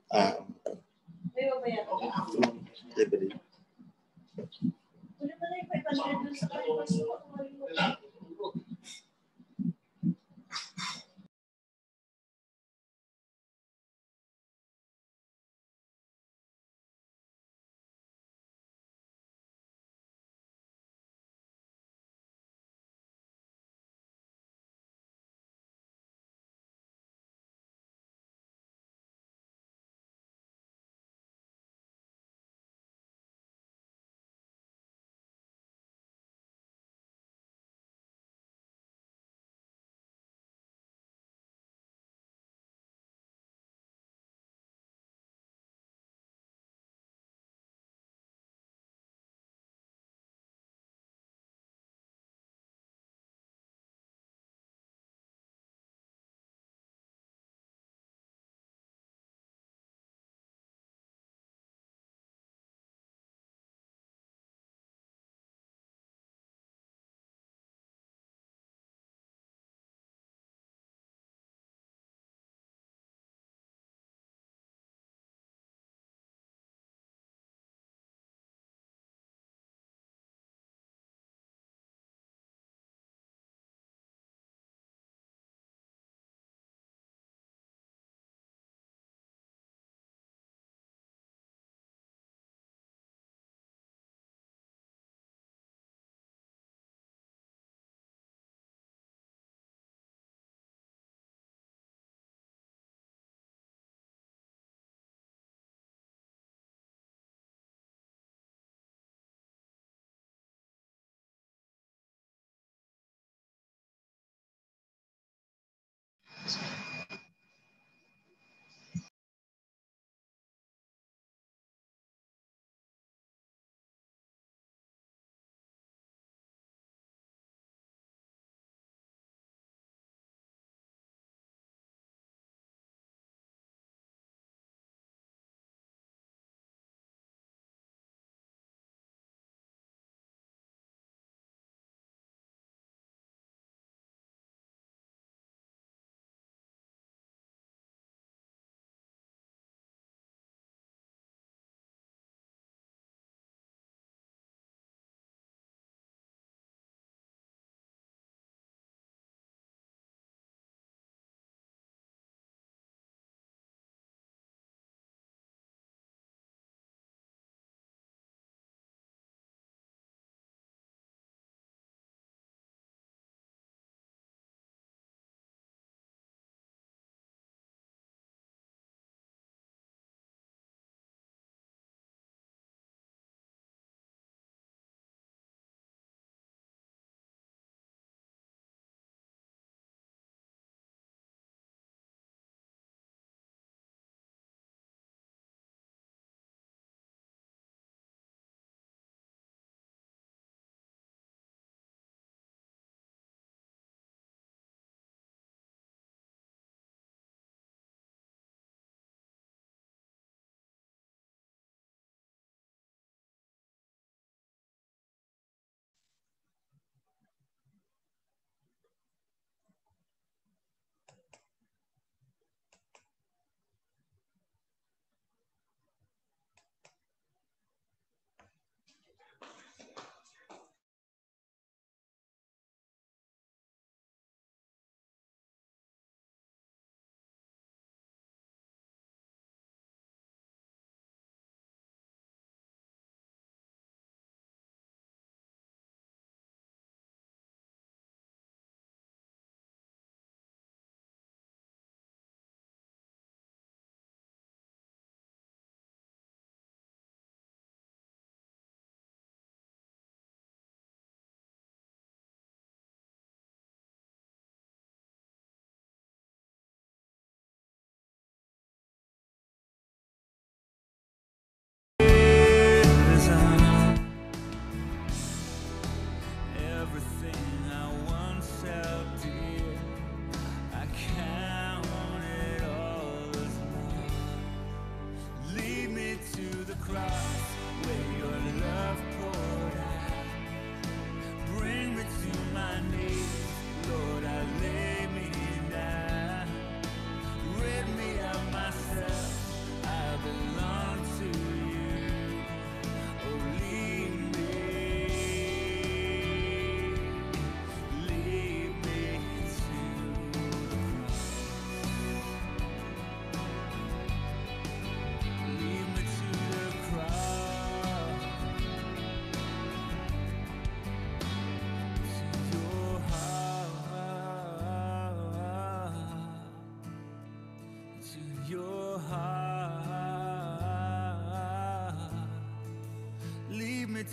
Libre. Wala pala yung 500 dun sa kain.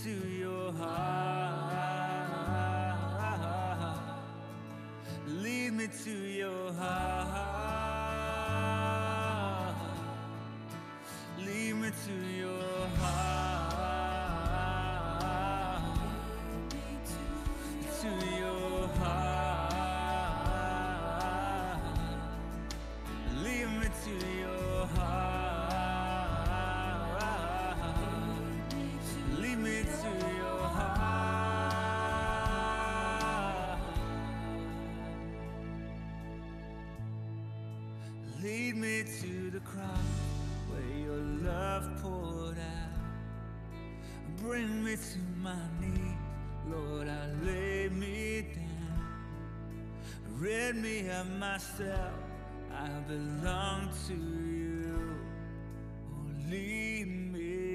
to your heart. Lead me to your heart. Lead me to your heart. To your heart. Lead me to your heart. Lead me to your heart. Lead me to the cross where your love poured out. Bring me to my knees, Lord, I lay me down. Rid me of myself, I belong to you. Oh, lead me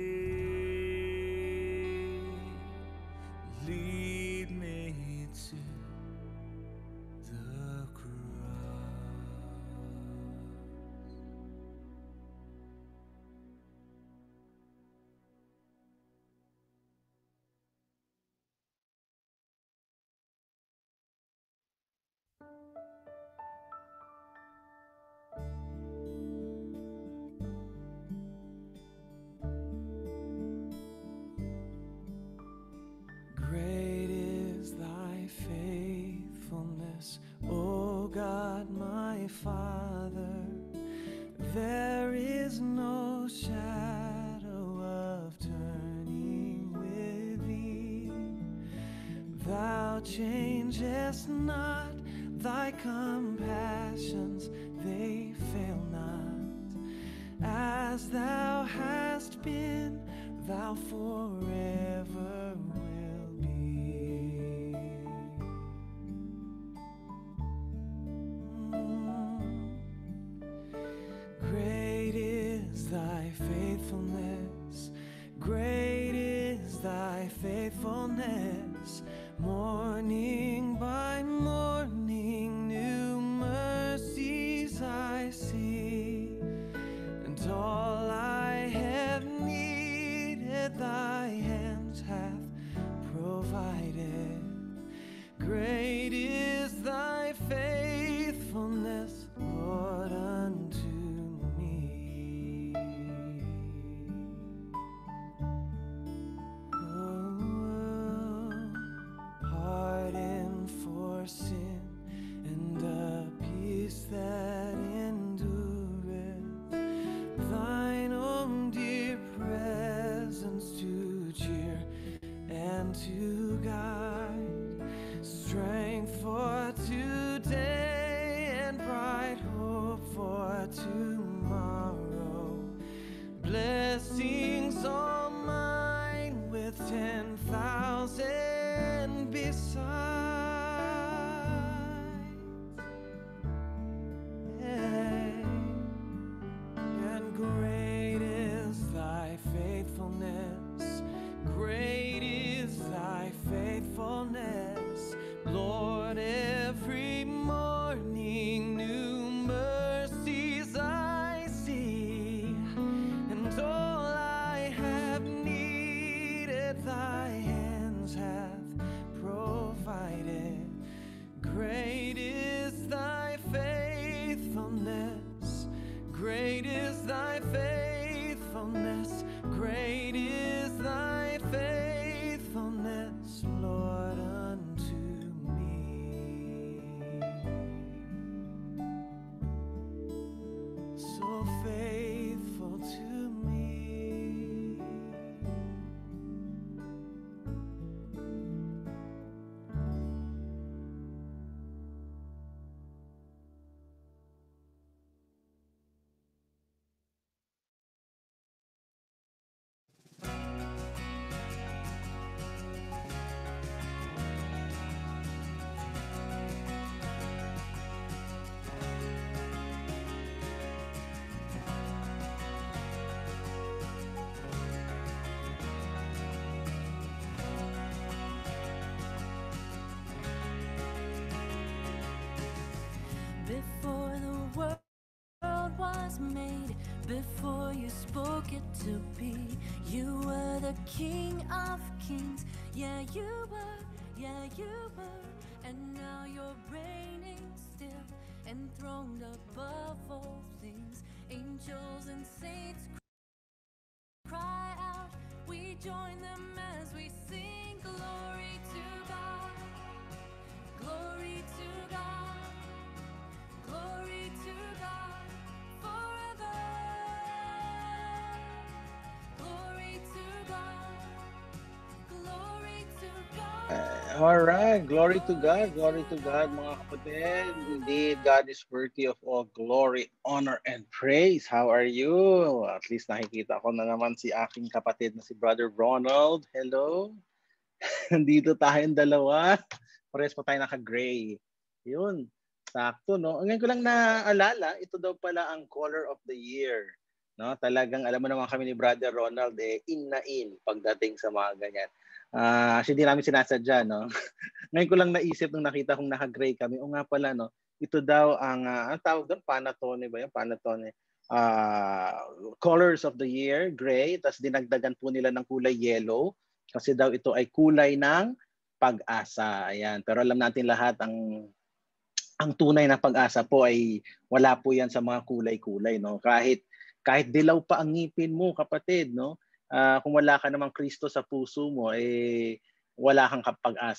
to the cross. Great is thy faithfulness, O God my Father. There is no shadow of turning with thee. Thou changest not, thy compassions, they fail not. As thou hast been, thou forever will be. Great is thy faithfulness, great is thy faithfulness. Morning by morning, new mercies I see, and all I have needed, thy hands hath provided. Great is thy faithfulness, Lord, unto me. Oh, pardon for sin and a peace that endureth, thine own dear presence to cheer and to guide, strength for today and bright hope for tomorrow, blessings all mine with 10,000 besides. And great is thy faithfulness, great is thy faithfulness, Lord. Every morning new mercies I see, and all I have needed, thy hands hath provided. Great is thy faithfulness, great is thy faithfulness, great is thy faithfulness, Lord, unto me. So faithful to me. Before the world was made, before you spoke it to be, you were the King of kings. Yeah, you were, and now you're reigning still, enthroned above all things. Angels and saints cry out, we join them as we sing glory to God, glory to God, glory to God forever. Glory to God, glory to God, All right, glory to glory God, to glory to God, mga God kapatid. Indeed, forever. God is worthy of all glory, honor, and praise. How are you? At least nakikita ko na naman si aking kapatid na si Brother Ronald. Hello. Nandito tayong dalawa. Pares pa tayo naka-gray. Yun. Sakto, no? Ngayon ko lang naalala, ito daw pala ang color of the year. No? Talagang alam mo naman kami ni Brother Ronald, in na in pagdating sa mga ganyan. Actually, di namin sinasadya, no? Ngayon ko lang naisip nung nakita kong naka-gray kami. O nga pala, no? Ito daw ang tawag doon, Panatone ba yun? Panatone. Colors of the year, gray. Tapos dinagdagan po nila ng kulay yellow. Kasi daw ito ay kulay ng pag-asa. Ayan. Pero alam natin lahat, ang tunay na pag-asa po ay wala po yan sa mga kulay-kulay. No? Kahit dilaw pa ang ngipin mo, kapatid, no? Kung wala ka namang Kristo sa puso mo, wala kang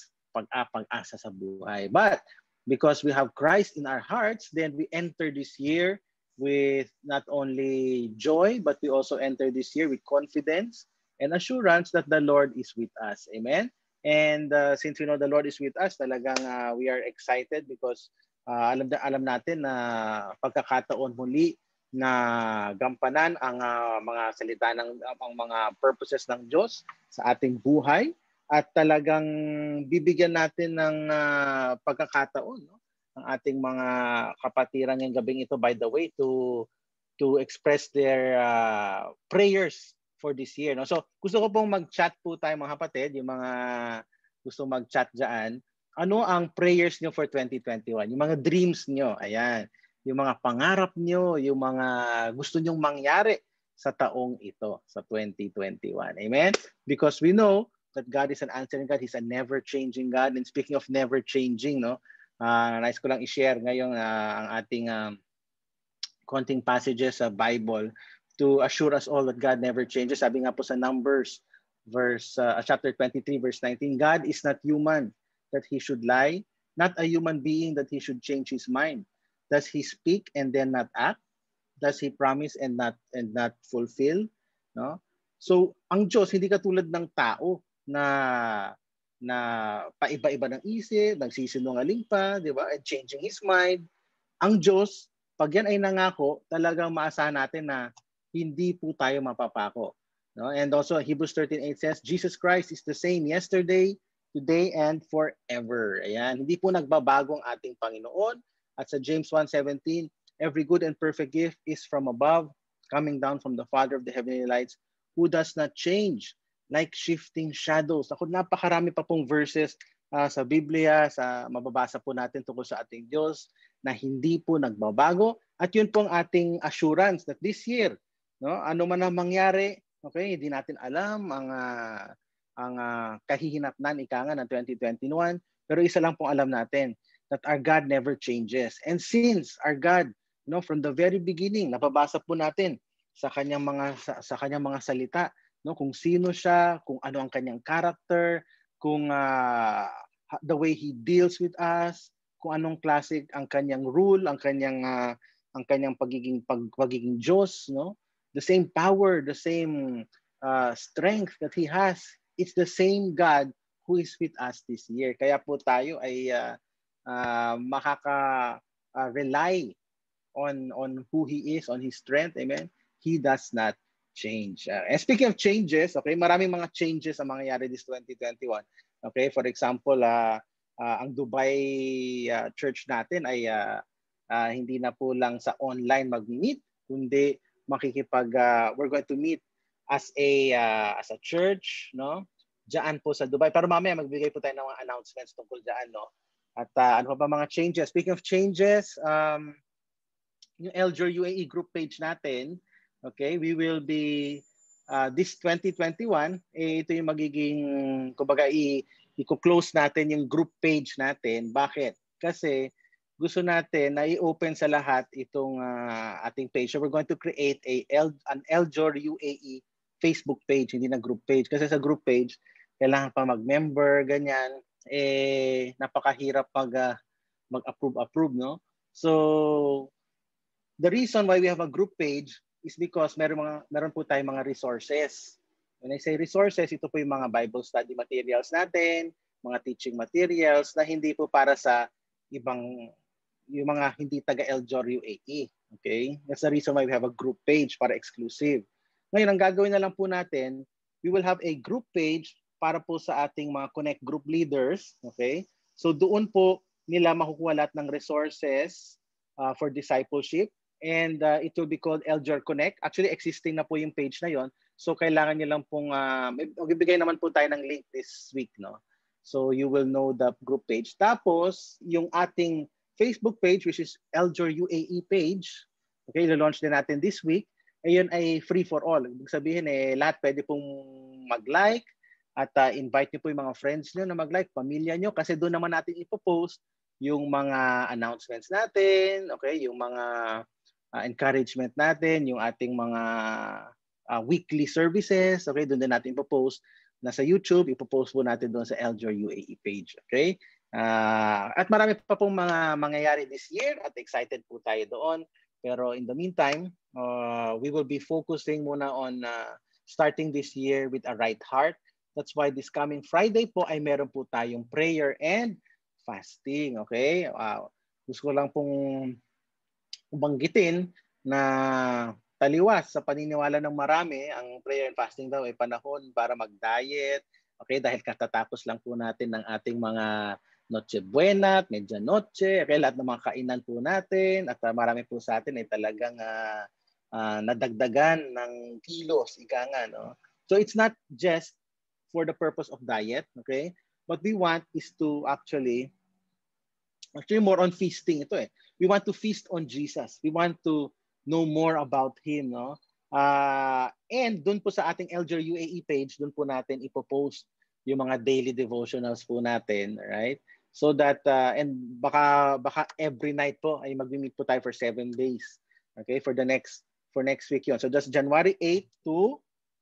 pag-asa sa buhay. But because we have Christ in our hearts, then we enter this year with not only joy, but we also enter this year with confidence and assurance that the Lord is with us. Amen? And since we know the Lord is with us, talagang we are excited because alam natin na pagkakataon muli na gampanan ang mga salita ang mga purposes ng Diyos sa ating buhay at talagang bibigyan natin ng pagkakataon, no? Ang ating mga kapatiran ngayong gabing ito, by the way, to express their prayers for this year, no? So gusto ko pong mag-chat po tayo mga kapatid, yung mga gusto mag-chat diyan. Ano ang prayers niyo for 2021? Yung mga dreams niyo, ayan. Yung mga pangarap nyo, yung mga gusto nyong mangyari sa taong ito, sa 2021. Amen? Because we know that God is an answering God. He's a never-changing God. And speaking of never-changing, no, nice ko lang i-share ngayon ang ating konting passages sa Bible to assure us all that God never changes. Sabi nga po sa Numbers, chapter 23, verse 19, God is not human that He should lie, not a human being that He should change His mind. Does He speak and then not act? Does He promise and not fulfill? No? So, ang Diyos hindi katulad ng tao na paiba-iba ng isip, nagsisinungaling pa, di ba? And changing his mind. Ang Diyos, pag yan ay nangako, talagang maasahan natin na hindi po tayo mapapako. No? And also Hebrews 13:8 says, Jesus Christ is the same yesterday, today, and forever. Ayan, hindi po nagbabago ang ating Panginoon. At sa James 1:17, every good and perfect gift is from above, coming down from the Father of the heavenly lights, who does not change like shifting shadows. Ako, napakarami pa pong verses sa Biblia, sa mababasa po natin tungkol sa ating Diyos na hindi po nagbabago. At yun po ang ating assurance that this year, no, ano man ang mangyari, okay, hindi natin alam ang kahihinatnan ika nga ng 2021, pero isa lang pong alam natin, that our God never changes. And since our God, no, from the very beginning, napabasa po natin sa kanyang mga salita, no, kung sino siya, kung ano ang kanyang character, kung the way he deals with us, kung anong klase ang kanyang rule, ang kanyang pagiging Diyos, no? The same power, the same strength that he has. It's the same God who is with us this year. Kaya po tayo ay makaka-rely on who He is, on His strength. Amen? He does not change. And speaking of changes, okay, maraming mga changes ang mangyayari this 2021. Okay, for example, ang Dubai church natin ay hindi na po lang sa online mag-meet, kundi we're going to meet as a church, no? Diyan po sa Dubai. Pero mamaya magbigay po tayo ng mga announcements tungkol diyan, no? At ano pa ba mga changes? Speaking of changes, yung Elger UAE group page natin, okay, we will be this 2021, ito yung magiging, kumbaga, i-close natin yung group page natin. Bakit? Kasi gusto natin na i-open sa lahat itong ating page. So we're going to create an Eljor UAE Facebook page, hindi na group page. Kasi sa group page, kailangan pa mag-member, ganyan. Napakahirap mag-approve, no? So, the reason why we have a group page is because meron po tayong mga resources. When I say resources, ito po yung mga Bible study materials natin, mga teaching materials na hindi po para sa yung mga hindi taga Eljor UAE. Okay? That's the reason why we have a group page para exclusive. Ngayon, ang gagawin na lang po natin, we will have a group page para po sa ating mga Connect group leaders. Okay? So doon po nila makukuha lahat ng resources for discipleship. And it will be called Eljor Connect. Actually, existing na po yung page na yon. So kailangan nyo lang pong, magbibigay naman po tayo ng link this week, no? So you will know the group page. Tapos, yung ating Facebook page, which is Eljor UAE page, okay, launch din natin this week. Ayun ay free for all. Ibig sabihin, lahat pwede pong mag-like at invite nyo po yung mga friends nyo na mag-like, pamilya nyo, kasi doon naman natin ipopost yung mga announcements natin, okay, yung mga encouragement natin, yung ating mga weekly services, okay, doon din natin ipopost. Nasa YouTube, ipopost po natin doon sa Eljor UAE page, okay? At marami pa pong mga mangyayari this year at excited po tayo doon. Pero in the meantime, we will be focusing muna on starting this year with a right heart. That's why this coming Friday po ay meron po tayong prayer and fasting, okay? Gusto ko lang pong banggitin na taliwas sa paniniwala ng marami, ang prayer and fasting daw ay panahon para mag-diet, okay? Dahil katatapos lang po natin ng ating mga Noche Buena, Medianoche, okay? Lahat ng mga kainan po natin at marami po sa atin ay talagang nadagdagan ng kilos, ika nga, no? So it's not just for the purpose of diet, okay? What we want is to actually more on feasting ito eh. We want to feast on Jesus. We want to know more about Him, no? And dun po sa ating Eljor UAE page, dun po natin ipopost yung mga daily devotionals po natin, right? So that, and baka every night po ay mag-meet po tayo for 7 days. Okay, for next week yun. So just January 8 to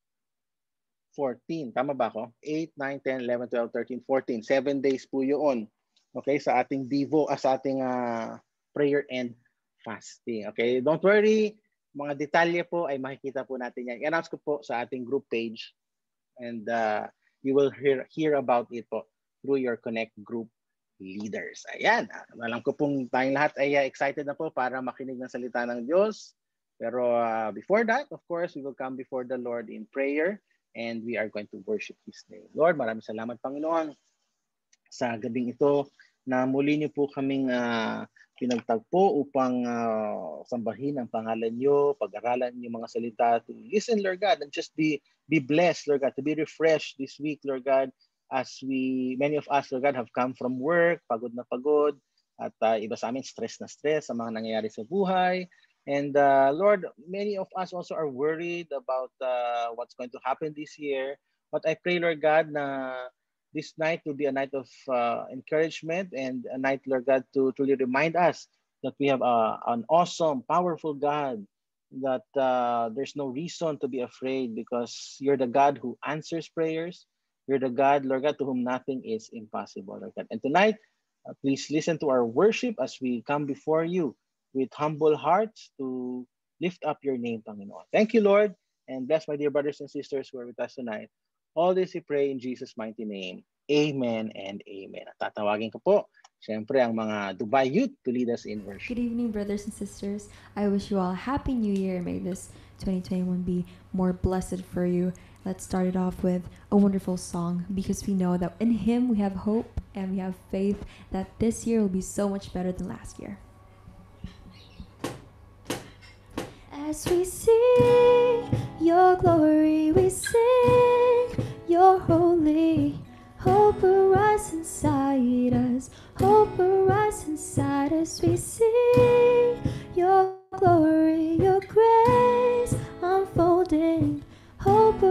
14. Tama ba ako? 8, 9, 10, 11, 12, 13, 14. 7 days po yun. Okay, sa ating Devo, sa ating prayer and fasting. Okay, don't worry. Mga detalye po ay makikita po natin yan. I-announce ko po sa ating group page and you will hear about it po through your Connect group leaders. Ayan. Alam ko pong tayong lahat ay excited na po para makinig ng salita ng Diyos. Pero before that, of course, we will come before the Lord in prayer and we are going to worship His name. Lord, maraming salamat, Panginoon, sa gabing ito na muli niyo po kaming pinagtagpo upang sambahin ang pangalan niyo, pag-aralan yung mga salita, to listen, Lord God, and just be blessed, Lord God, to be refreshed this week, Lord God, as many of us, Lord God, have come from work, pagod na pagod, at iba sa amin, stress na stress sa mga nangyayari sa buhay. And Lord, many of us also are worried about what's going to happen this year. But I pray, Lord God, na this night will be a night of encouragement and a night, Lord God, to truly remind us that we have an awesome, powerful God, that there's no reason to be afraid because you're the God who answers prayers. You're the God, Lord God, to whom nothing is impossible, Lord God. And tonight, please listen to our worship as we come before you with humble hearts to lift up your name, Panginoon. Thank you, Lord, and bless my dear brothers and sisters who are with us tonight. All this we pray in Jesus' mighty name. Amen and amen. At tatawagin ko po, siyempre, ang mga Dubai Youth to lead us in worship. Good evening, brothers and sisters. I wish you all a Happy New Year. May this 2021 be more blessed for you. Let's start it off with a wonderful song because we know that in Him we have hope and we have faith that this year will be so much better than last year. As we sing your glory, we sing your holy. Hope arise inside us. Hope arise inside us. We sing your glory, your grace unfolding. Hope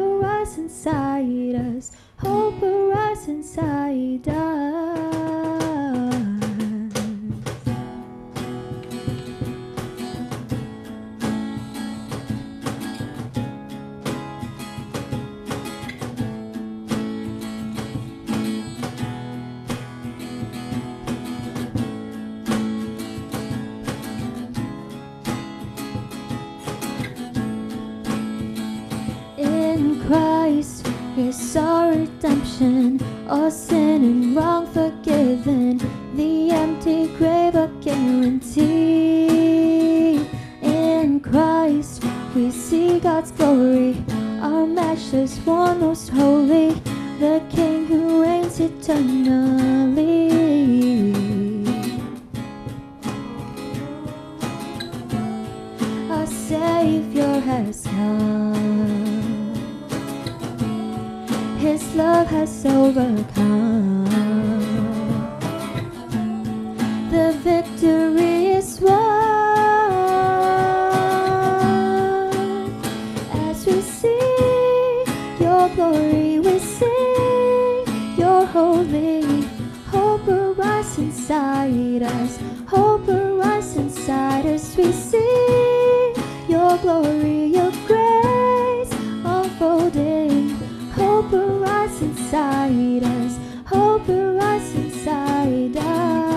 is our redemption, all sin and wrong forgiven, the empty grave a guarantee. In Christ we see God's glory, our matchless one, most holy, the King who reigns eternally. Our Savior has come, His love has overcome, the victory is won. As we see your glory, we sing you're holy. Hope arise inside us, hope arise inside us. We see your glory, your grace unfolding. Hope arise inside us, hope arise inside us.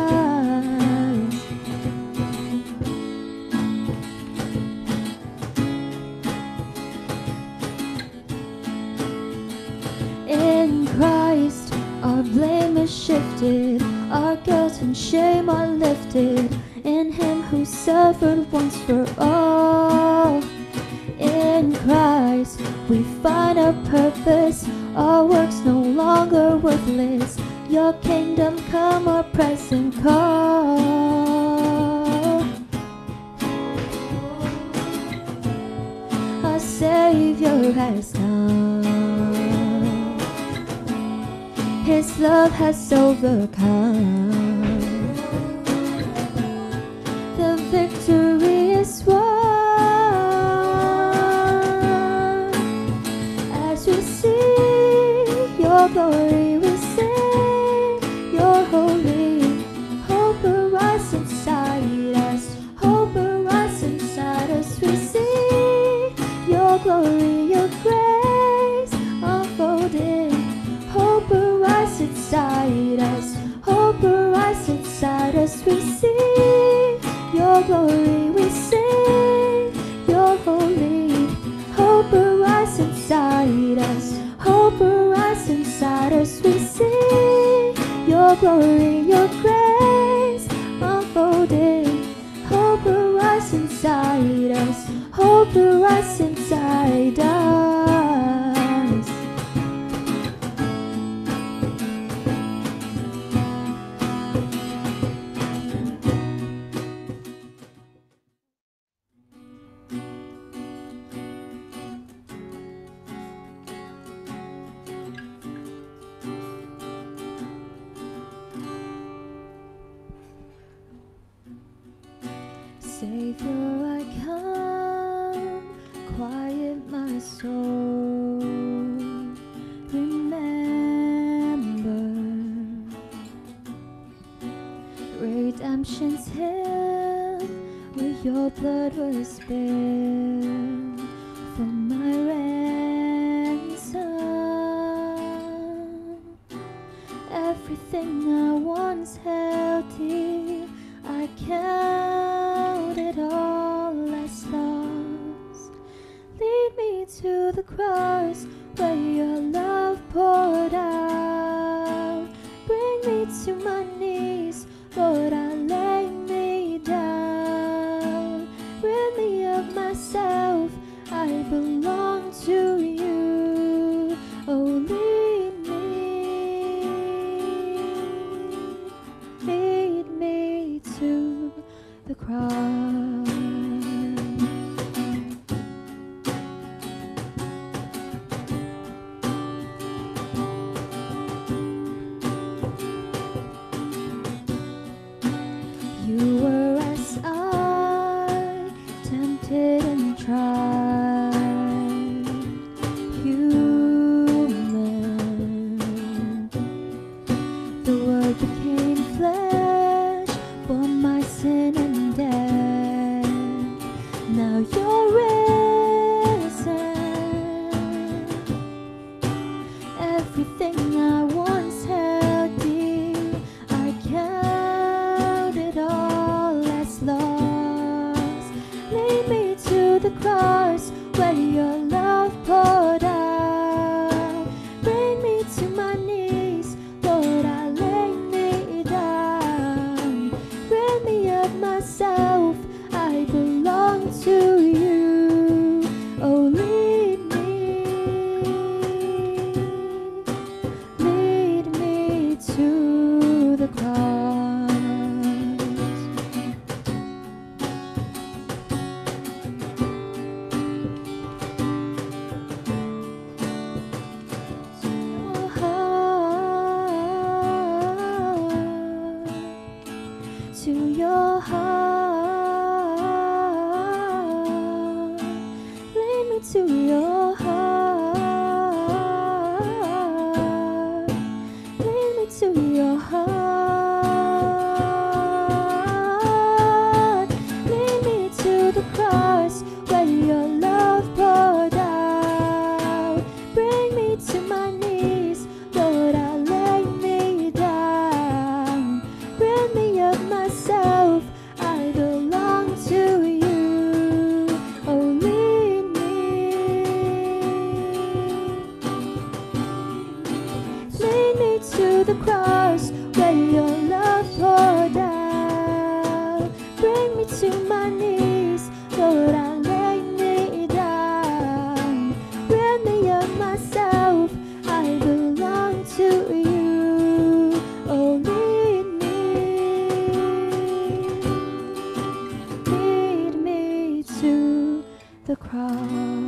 In Christ our blame is shifted, our guilt and shame are lifted, in Him who suffered once for all. In Christ we find our purpose, our works no longer worthless, your kingdom come, our present call. Our Savior has come, His love has overcome, the victory is won. As we see your glory, we sing you're holy. Hope arise inside us, hope arise inside us. We see your glory, your grace unfolding. Hope arise inside us, hope arise inside us. We see your glory, we sing you're holy. Hope arise inside us, hope arise inside us. We see your glory, your grace unfolding. Hope arise inside us, hope arise inside us. Savior, I come, quiet my soul. Remember, redemption's hymn, where your blood was spilled for my ransom. Everything I once held dear, I count it all as lost. Lead me to the cross where your love poured out. Bring me to my knees, Lord, I lay me down. Rid me of myself, I belong to you. Oh, lead me to the cross. You were as I, tempted and tried, human. The Word became flesh, bore my sin and death. Now you're risen. Everything I once held dear, I count it all as lost. Lead me to the cross where your love poured out. cross. To your heart, lead me to your heart, lead me to your heart, lead me to the cross where your love poured out. Bring me to my knees, Lord, I lay me down. Rid me of myself, I belong to you. Oh, lead me. Lead me to the cross where your love poured out. Bring me to my knees, Lord, I lay me down. Rid me of myself, I belong to you. Oh, lead me to the cross.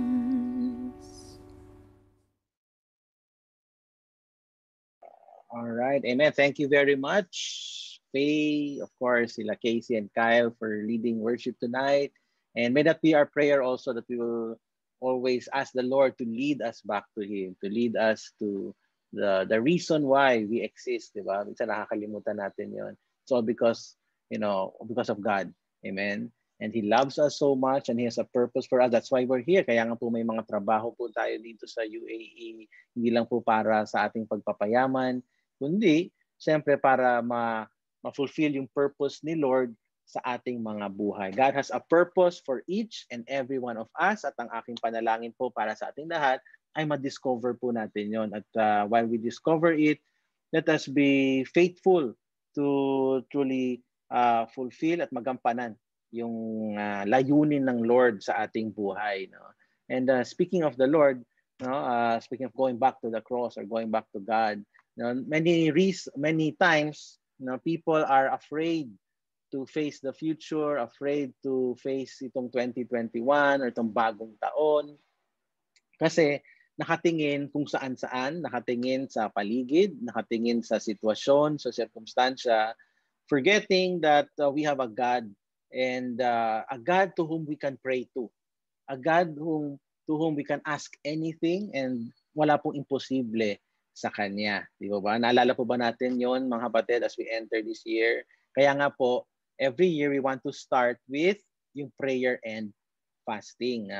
All right. Amen. Thank you very much, Faye, of course, sila Casey and Kyle for leading worship tonight. And may that be our prayer also, that we will always ask the Lord to lead us back to Him, to lead us to the reason why we exist, di ba? Minsan nakakalimutan natin yon. It's all because, because of God. Amen. And He loves us so much and He has a purpose for us. That's why we're here. Kaya nga po may mga trabaho po tayo dito sa UAE. Hindi lang po para sa ating pagpapayaman, kundi siyempre para ma-fulfill yung purpose ni Lord sa ating mga buhay. God has a purpose for each and every one of us, at ang aking panalangin po para sa ating lahat ay ma-discover po natin yon. At while we discover it, let us be faithful to truly fulfill at magampanan yung layunin ng Lord sa ating buhay. No? And speaking of the Lord, speaking of going back to the cross or going back to God, many times, people are afraid to face the future, afraid to face itong 2021 or itong bagong taon. Kasi nakatingin kung saan-saan, nakatingin sa paligid, nakatingin sa sitwasyon, sa sirkumstansya, forgetting that we have a God, and a God to whom we can pray to. A God to whom we can ask anything, and wala pong imposible sa Kanya. Di ba? Naalala po ba natin yon, mga kapatid, as we enter this year? Kaya nga po, every year we want to start with yung prayer and fasting.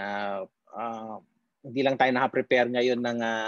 Hindi lang tayo naka-prepare ngayon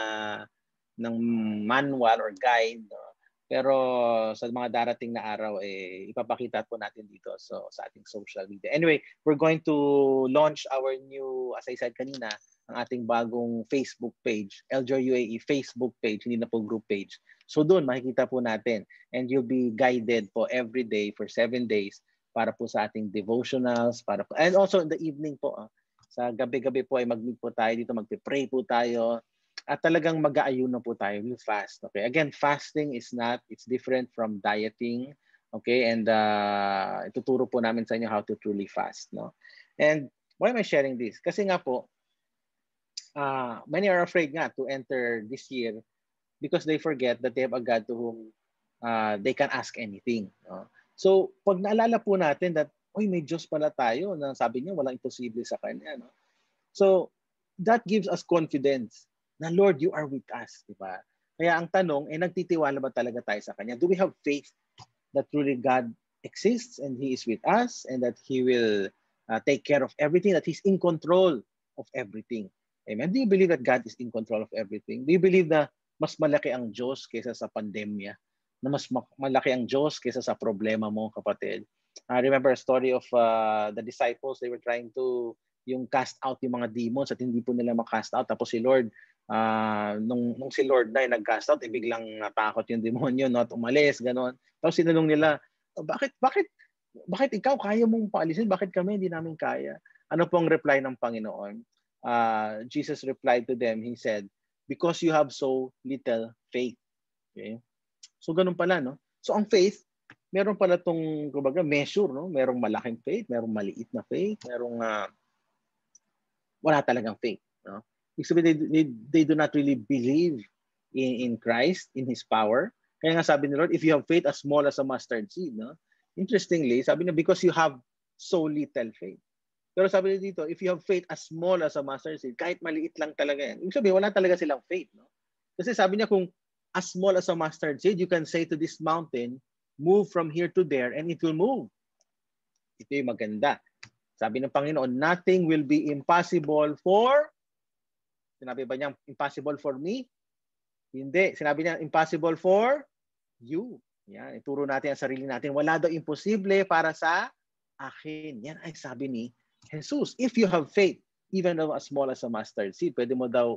ng manual or guide, no? Pero sa mga darating na araw, ipapakita po natin dito sa ating social media. Anyway, we're going to launch our new, as I said kanina, ang ating bagong Facebook page, LJOY UAE Facebook page, hindi na po group page. So doon, makikita po natin. And you'll be guided po every day for 7 days para po sa ating devotionals, and also in the evening po. Sa gabi-gabi po ay mag-meet po tayo dito, mag-pray po tayo. At talagang mag-aayuno po tayo. We'll fast. Okay. Again, fasting it's different from dieting. Okay. And ituturo po namin sa inyo how to truly fast. No? And why am I sharing this? Kasi nga po, many are afraid nga to enter this year because they forget that they have a God to whom they can ask anything. No? So, pag naalala po natin that, may Diyos pala tayo, na sabi niya walang imposible sa Kanya. No? So, that gives us confidence na Lord, you are with us, di ba? Kaya ang tanong, nagtitiwala ba talaga tayo sa Kanya? Do we have faith that truly God exists and He is with us and that He will take care of everything, that He's in control of everything? Amen? Do you believe that God is in control of everything? Do you believe na mas malaki ang Diyos kaysa sa pandemya? Na mas malaki ang Diyos kaysa sa problema mo, kapatid? I remember a story of the disciples. They were trying to cast out yung mga demons at hindi po nila makast out. Tapos si Lord, nung si Lord na yung nag-cast out, biglang natakot yung demonyo, at umalis, gano'n. Tapos sinanong nila, bakit ikaw kaya mong paalisin? Bakit kami hindi namin kaya? Ano pong reply ng Panginoon? Jesus replied to them, He said, because you have so little faith. Okay? So ganun pala, no? So ang faith, meron pala tong kumbaga measure, no? Merong malaking faith, merong maliit na faith, merong wala talagang faith, no? Ibig sabihin, they do not really believe in Christ, in His power. Kaya nga sabi ni Lord, if you have faith as small as a mustard seed, no? Interestingly, sabi niya, because you have so little faith. Pero sabi niya dito, if you have faith as small as a mustard seed, kahit maliit lang talaga yan. Ibig sabihin, wala talaga silang faith, no? Kasi sabi niya, kung as small as a mustard seed, you can say to this mountain, move from here to there, and it will move. Ito yung maganda. Sabi ng Panginoon, nothing will be impossible for, sinabi ba niya, impossible for me? Hindi. Sinabi niya, impossible for you. Yan, ituro natin ang sarili natin. Wala daw imposible para sa akin. Yan ay sabi ni Jesus. If you have faith, even though as small as a mustard seed, pwede mo daw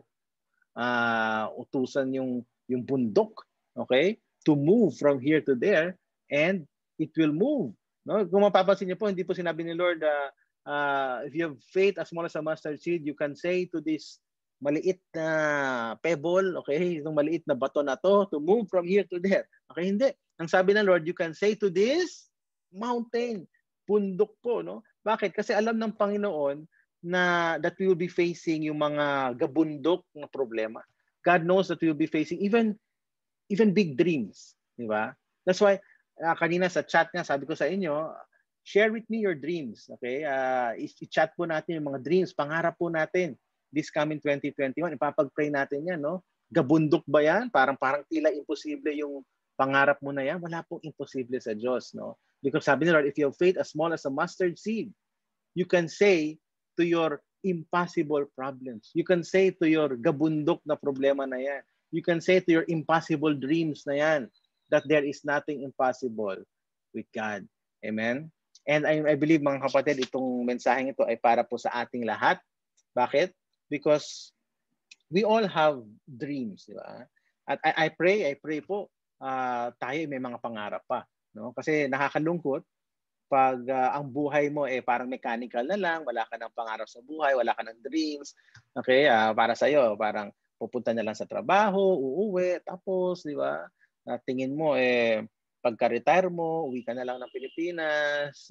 utusan yung bundok, okay? To move from here to there, and it will move. No? Kung mapapansin niyo po, hindi po sinabi ni Lord, if you have faith as small as a mustard seed, you can say to this maliit na pebble, okay, itong maliit na bato na to move from here to there. Okay, hindi. Ang sabi ng Lord, you can say to this mountain, bundok po, no? Bakit? Kasi alam ng Panginoon na that we will be facing yung mga gabundok na problema. God knows that we will be facing even big dreams, di ba? That's why kanina sa chat nga sabi ko sa inyo, share with me your dreams, okay? I-chat po natin yung mga dreams, pangarap po natin this coming 2021. Ipapag-pray natin yan, no? Gabundok ba yan? Parang tila imposible yung pangarap mo na yan. Wala pong imposible sa Diyos, no? Because sabi ni Lord, if you have faith as small as a mustard seed, you can say to your impossible problems. You can say to your gabundok na problema na yan. You can say to your impossible dreams na yan that there is nothing impossible with God. Amen? And I believe, mga kapatid, itong mensaheng ito ay para po sa ating lahat. Bakit? Because we all have dreams, di ba? At I pray po, tayo may mga pangarap pa, no? Kasi nakakalungkot pag ang buhay mo parang mechanical na lang, wala ka ng pangarap sa buhay, wala ka ng dreams. Okay, para sa iyo, parang pupunta na lang sa trabaho, uuwi, tapos, di ba? Tingin mo pagka-retire mo, uwi ka na lang ng Pilipinas,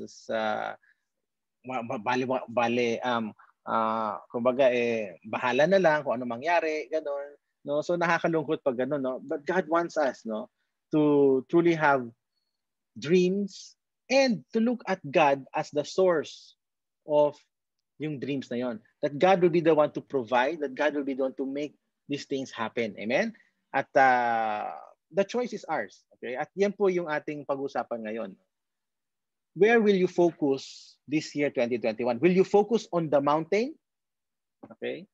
kumbaga bahala na lang kung ano mangyari, gano'n, no? So nakakalungkot pag gano'n, no? But God wants us, no, to truly have dreams and to look at God as the source of yung dreams na yon. That God will be the one to provide, that God will be the one to make these things happen. Amen? At the choice is ours. Okay? At yan po yung ating pag-usapan ngayon. Where will you focus this year, 2021? Will you focus on the mountain? Okay?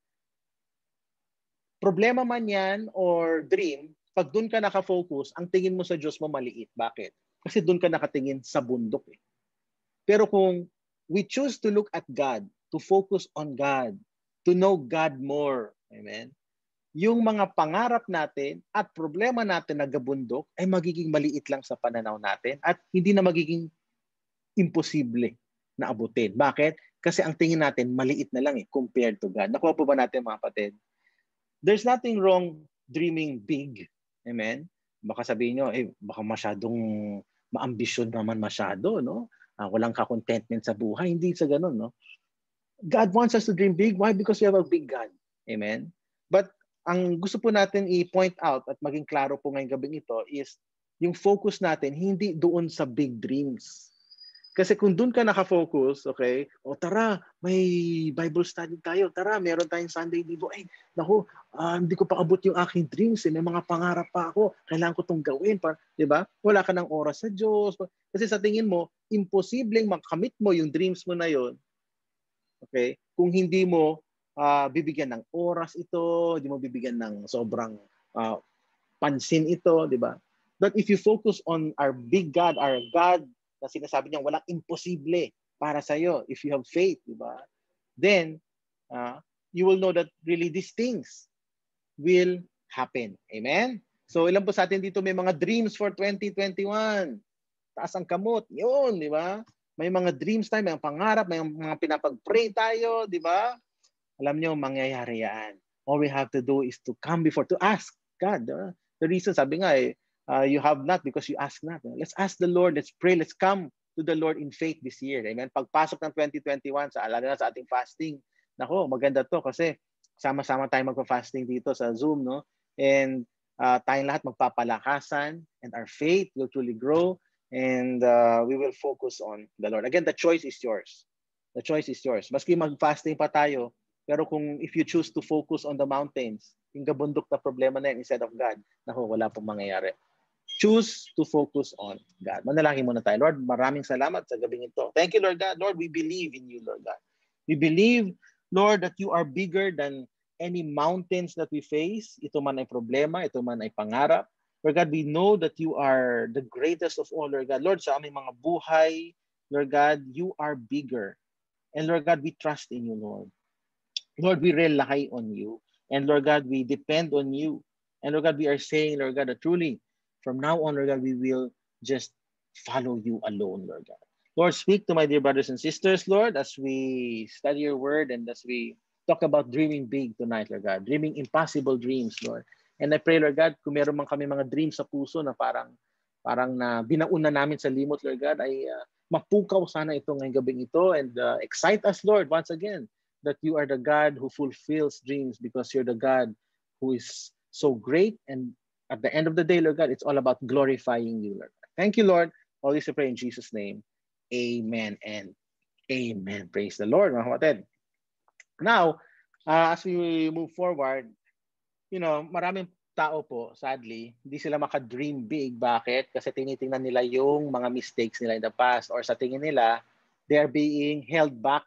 Problema man yan or dream, pag doon ka nakafocus, ang tingin mo sa Diyos mo maliit. Bakit? Kasi doon ka nakatingin sa bundok. Pero kung we choose to look at God, to focus on God, to know God more, amen, yung mga pangarap natin at problema natin na gabundok ay magiging maliit lang sa pananaw natin at hindi na magiging imposible na abutin. Bakit? Kasi ang tingin natin maliit na lang compared to God. Nakuha po ba natin, mga kapatid? There's nothing wrong dreaming big. Amen? Baka sabihin nyo, baka masyadong maambisyon naman masyado, no? Walang ka-contentment sa buhay. Hindi sa ganun, no? God wants us to dream big. Why? Because we have a big God. Amen? But ang gusto po natin i-point out at maging klaro po ngayong gabing ito is yung focus natin hindi doon sa big dreams. Kasi kung doon ka nakafocus, okay, o tara, may Bible study tayo, tara, meron tayong Sunday Devo, naku, hindi ko pa abot yung aking dreams, may mga pangarap pa ako, kailangan ko itong gawin, di ba? Wala ka ng oras sa Diyos. Kasi sa tingin mo, imposibleng makamit mo yung dreams mo na yon, okay, kung hindi mo bibigyan ng oras ito, hindi mo bibigyan ng sobrang pansin ito, di ba? But if you focus on our big God, our God, na sinasabi niya walang imposible para sa iyo, if you have faith, di ba? Then, you will know that really these things will happen. Amen? So, ilan po sa atin dito may mga dreams for 2021? Taas ang kamot. Yun, di ba? May mga dreams tayo, may mga pangarap, may mga pinapag-pray tayo, di ba? Alam niyo, mangyayari yan. All we have to do is to come before, to ask God. The reason, sabi nga You have not because you ask not. Let's ask the Lord. Let's pray. Let's come to the Lord in faith this year. Amen. Pagpasok ng 2021, lalo na sa ating fasting, nako, maganda to kasi sama-sama tayo magpa-fasting dito sa Zoom, no? And tayong lahat magpapalakasan and our faith will truly grow and we will focus on the Lord. Again, the choice is yours. The choice is yours. Maski mag-fasting pa tayo, pero kung if you choose to focus on the mountains, yung gabundok na problema na yan instead of God, nako, wala pong mangyayari. Choose to focus on God. Manalangin muna tayo. Lord, maraming salamat sa gabing ito. Thank you, Lord God. Lord, we believe in you, Lord God. We believe, Lord, that you are bigger than any mountains that we face. Ito man ay problema, ito man ay pangarap. Lord God, we know that you are the greatest of all, Lord God. Lord, sa aming mga buhay, Lord God, you are bigger. And Lord God, we trust in you, Lord. Lord, we rely on you. And Lord God, we depend on you. And Lord God, we are saying, Lord God, that truly, from now on, Lord God, we will just follow you alone, Lord God. Lord, speak to my dear brothers and sisters, Lord, as we study your word and as we talk about dreaming big tonight, Lord God. Dreaming impossible dreams, Lord. And I pray, Lord God, kung meron man kami mga dreams sa puso na parang na binauna namin sa limot, Lord God, ay mapukaw sana ito ngayong gabing ito and excite us, Lord, once again, that you are the God who fulfills dreams because you're the God who is so great and at the end of the day, Lord God, it's all about glorifying you, Lord. Thank you, Lord. All this I pray in Jesus' name. Amen and amen. Praise the Lord, mga kapatid. Now, as we move forward, maraming tao po, sadly, hindi sila maka-dream big. Bakit? Kasi tinitingnan nila yung mga mistakes nila in the past or sa tingin nila, they are being held back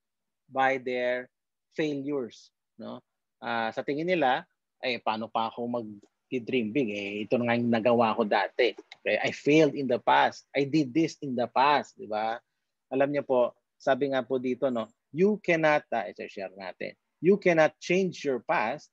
by their failures. No? Sa tingin nila, paano pa ako mag-dream big? Ito na nga yung nagawa ko dati. Okay? I failed in the past. I did this in the past. Di ba? Alam niyo po, sabi nga po dito, no, you cannot, share natin, you cannot change your past,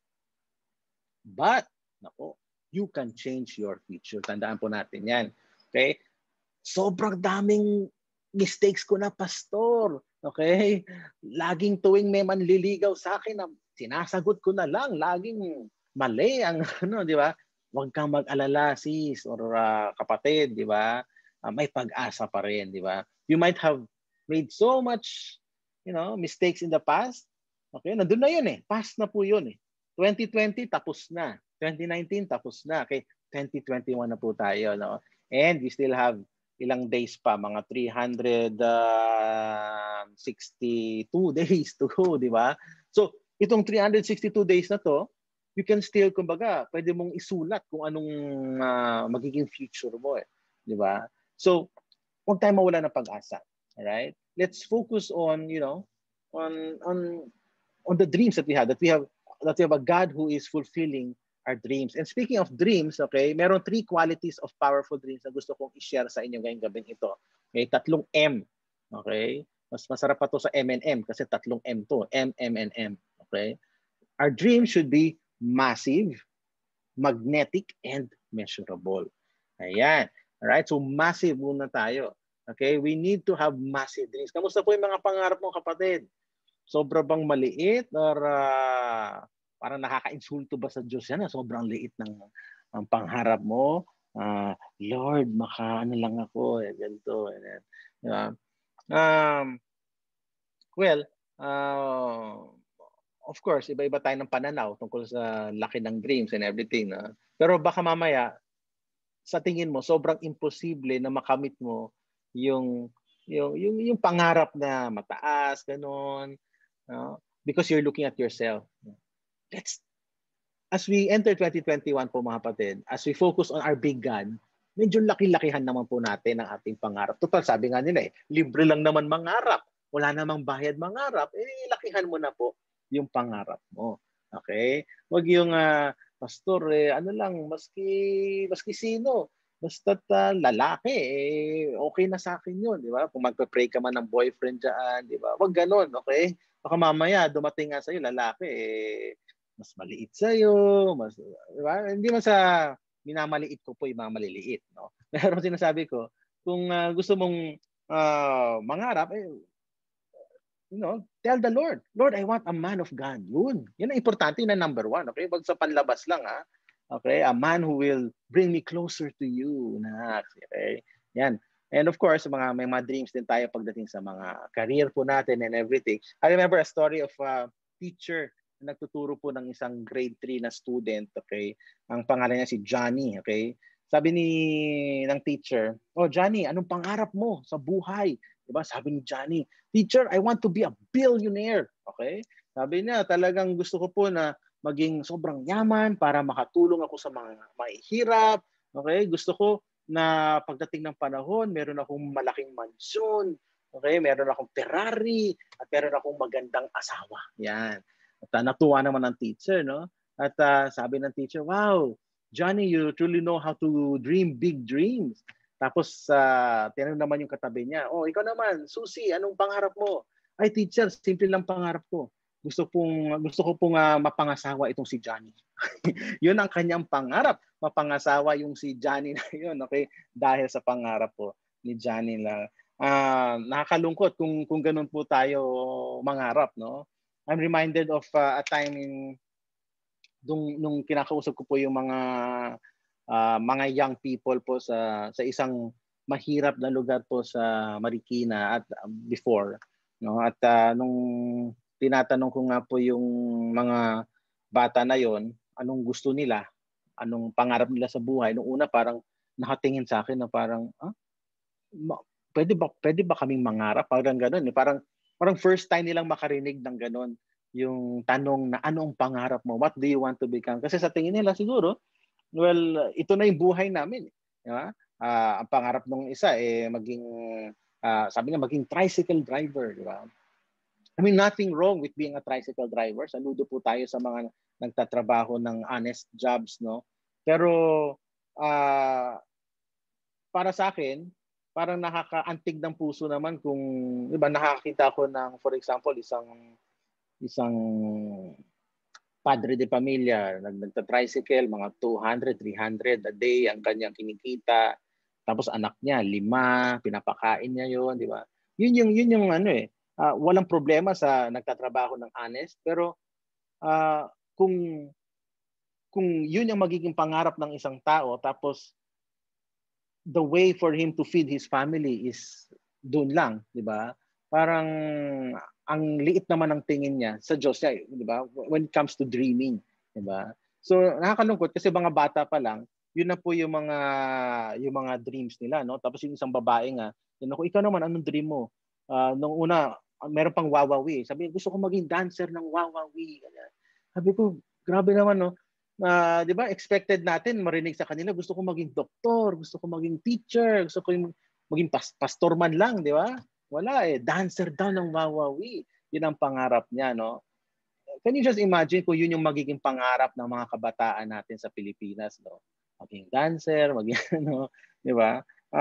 but, you can change your future. Tandaan po natin yan. Okay? Sobrang daming mistakes ko na, pastor. Okay? Laging tuwing may manliligaw sa akin, sinasagot ko na lang, laging mali ang di ba? Huwag kang mag-alala, sis or kapatid, di ba? May pag-asa pa rin, di ba? You might have made so much, mistakes in the past. Okay? Nandun na yun Past na po yun 2020 tapos na. 2019 tapos na. Okay? 2021 na po tayo, no? And we still have ilang days pa, mga 362 days to go, di ba? So, itong 362 days na to, you can still, kumbaga, pwede mong isulat kung anong magiging future mo di ba? So, huwag tayo mawala ng pag-asa. Alright? Let's focus on, on the dreams that we have a God who is fulfilling our dreams. And speaking of dreams, okay, meron 3 qualities of powerful dreams na gusto kong i-share sa inyo ngayong gabing ito. Okay, 3 M. Okay? Mas masarap pa to sa M&M kasi 3 M to. M, and M. Okay? Our dream should be massive, magnetic, and measurable. Ayan. Alright? So, massive muna tayo. Okay? We need to have massive dreams. Kamusta po yung mga pangarap mo, kapatid? Sobra bang maliit or parang nakaka-insulto ba sa Diyos yan? Sobrang liit ng pangarap mo. Lord, lang ako. Ganito. Diba? Well, of course, iba-iba tayo ng pananaw tungkol sa laki ng dreams and everything. Pero baka mamaya, sa tingin mo, sobrang imposible na makamit mo yung pangarap na mataas, ganon. Because you're looking at yourself. As we enter 2021 po, mga kapatid, as we focus on our big God, medyo laki-lakihan naman po natin ang ating pangarap. Total, sabi nga nila libre lang naman mangarap. Wala namang bayad mangarap. Lakihan mo na po yung pangarap mo. Okay? Huwag yung, pastor, maski sino, basta't lalaki, okay na sa akin yun, di ba? Kung magpe-pray ka man ng boyfriend dyan, di ba? Huwag ganon, okay? Baka mamaya, dumating nga sa'yo, lalaki, mas maliit sa'yo, di ba? Hindi man sa minamaliit ko po yung mga maliliit, no? Pero sinasabi ko, kung gusto mong mangarap, tell the Lord, Lord, I want a man of God. Yun ang importante, yun ang number 1. Okay? Wag sa panlabas lang, Okay? A man who will bring me closer to you. Okay? Yan. And of course, may mga dreams din tayo pagdating sa mga career po natin and everything. I remember a story of a teacher na nagtuturo po ng isang grade 3 na student. Okay? Ang pangalan niya si Johnny. Okay? Sabi ng teacher, "Oh, Johnny, anong pangarap mo sa buhay?" Diba? Sabi ni Johnny, "Teacher, I want to be a billionaire." Okay? Sabi niya, talagang gusto ko po na maging sobrang yaman para makatulong ako sa mga mahihirap. Okay? Gusto ko na pagdating ng panahon, meron akong malaking mansyon. Okay? Meron akong Ferrari at meron akong magandang asawa. Yan. At natuwa naman ang teacher, no? At sabi ng teacher, "Wow, Johnny, you truly know how to dream big dreams." Tapos tinanong naman yung katabi niya, "Oh, ikaw naman, Susie, anong pangarap mo?" "Ay, teacher, simple lang pangarap ko. Gusto ko pong mapangasawa itong si Johnny." Yun ang kanyang pangarap, mapangasawa yung si Johnny na yun, okay? Dahil sa pangarap po ni Johnny lang. Nakakalungkot kung ganun po tayo mangarap, no? I'm reminded of a time nung kinakausap ko po yung mga young people po sa isang mahirap na lugar po sa Marikina at before, no? At nung tinatanong ko nga po yung mga bata na yon, anong gusto nila, anong pangarap nila sa buhay, nung una parang nakatingin sa akin na parang pwede ba kaming mangarap, parang gano'n, parang first time nilang makarinig ng gano'n, yung tanong na ano ang pangarap mo, what do you want to become? Kasi sa tingin nila siguro, well, ito na yung buhay namin, di ba? Ang pangarap ng isa maging sabi niya maging tricycle driver, di ba? I mean, nothing wrong with being a tricycle driver. Saludo po tayo sa mga nagtatrabaho ng honest jobs, no? Pero para sa akin, parang nakakaantig ng puso naman kung, di ba, nakakita ko ng, for example, isang padre de pamilya, nagta-tricycle, mga 200, 300 a day ang kanyang kinikita. Tapos anak niya, 5, pinapakain niya yon, di ba? Yun yung ano walang problema sa nagtatrabaho ng honest, pero kung yun yung magiging pangarap ng isang tao, tapos the way for him to feed his family is doon lang, di ba? Parang ang liit naman ng tingin niya sa Diyos niya, di ba? When it comes to dreaming, di ba? So nakakalungkot kasi mga bata pa lang, yun na po yung mga dreams nila, no? Tapos yung isang babae nga, ikaw naman, anong dream mo? Nung una, meron pang wawawi. Sabi, gusto ko maging dancer ng wawawi. Sabi ko, grabe naman, no? Di ba, expected natin marinig sa kanila, gusto ko maging doktor, gusto ko maging teacher, gusto ko maging pastor man lang, di ba? Wala dancer daw ng wawawi. Yun ang pangarap niya, no? Can you just imagine kung yun yung magiging pangarap ng mga kabataan natin sa Pilipinas, no? Maging dancer, maging ano, di ba?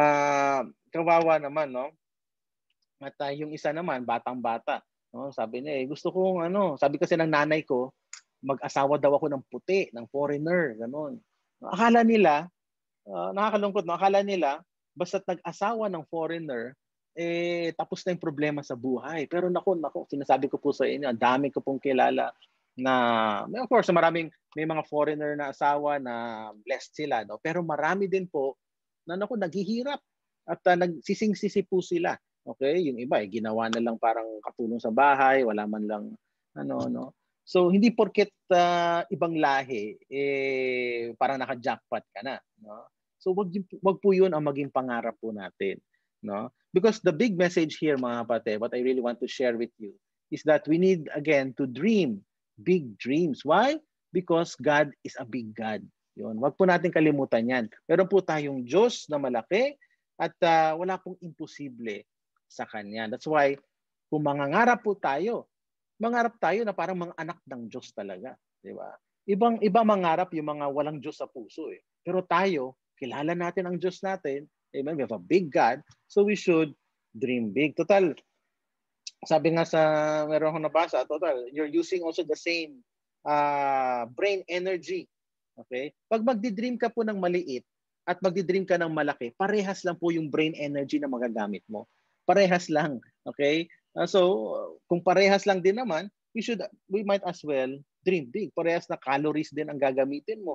Kawawa naman, no? At yung isa naman, batang-bata, no? Sabi niya, gusto kong sabi kasi ng nanay ko, mag-asawa daw ako ng puti, ng foreigner, gano'n. Akala nila, nakakalungkot, no? Akala nila, basta't nag-asawa ng foreigner, tapos na yung problema sa buhay. Pero naku, sinasabi ko po sa inyo, ang dami ko pong kilala na, of course, may mga foreigner na asawa na blessed sila, no? Pero marami din po na naghihirap at nagsising-sisi po sila. Okay? Yung iba, ginawa na lang parang katulong sa bahay, wala man lang, no? So, hindi porket ibang lahi, parang naka-jackpot ka na, no? So, wag po yun ang maging pangarap po natin, no? Because the big message here, mga kapatid, what I really want to share with you is that we need, again, to dream big dreams. Why? Because God is a big God. Yun. Wag po natin kalimutan yan. Meron po tayong Diyos na malaki at wala pong imposible sa Kanya. That's why, kung mangangarap po tayo, mangarap tayo na parang mga anak ng Diyos talaga. Di ba? Iba mangarap yung mga walang Diyos sa puso. Pero tayo, kilala natin ang Diyos natin. Amen? We have a big God. So we should dream big. Total, sabi nga meron akong nabasa, total, you're using also the same brain energy. Okay? Pag magdi-dream ka po ng maliit at magdi-dream ka ng malaki, parehas lang po yung brain energy na magagamit mo. Parehas lang. Okay? So, kung parehas lang din naman, we might as well dream big. Parehas na calories din ang gagamitin mo.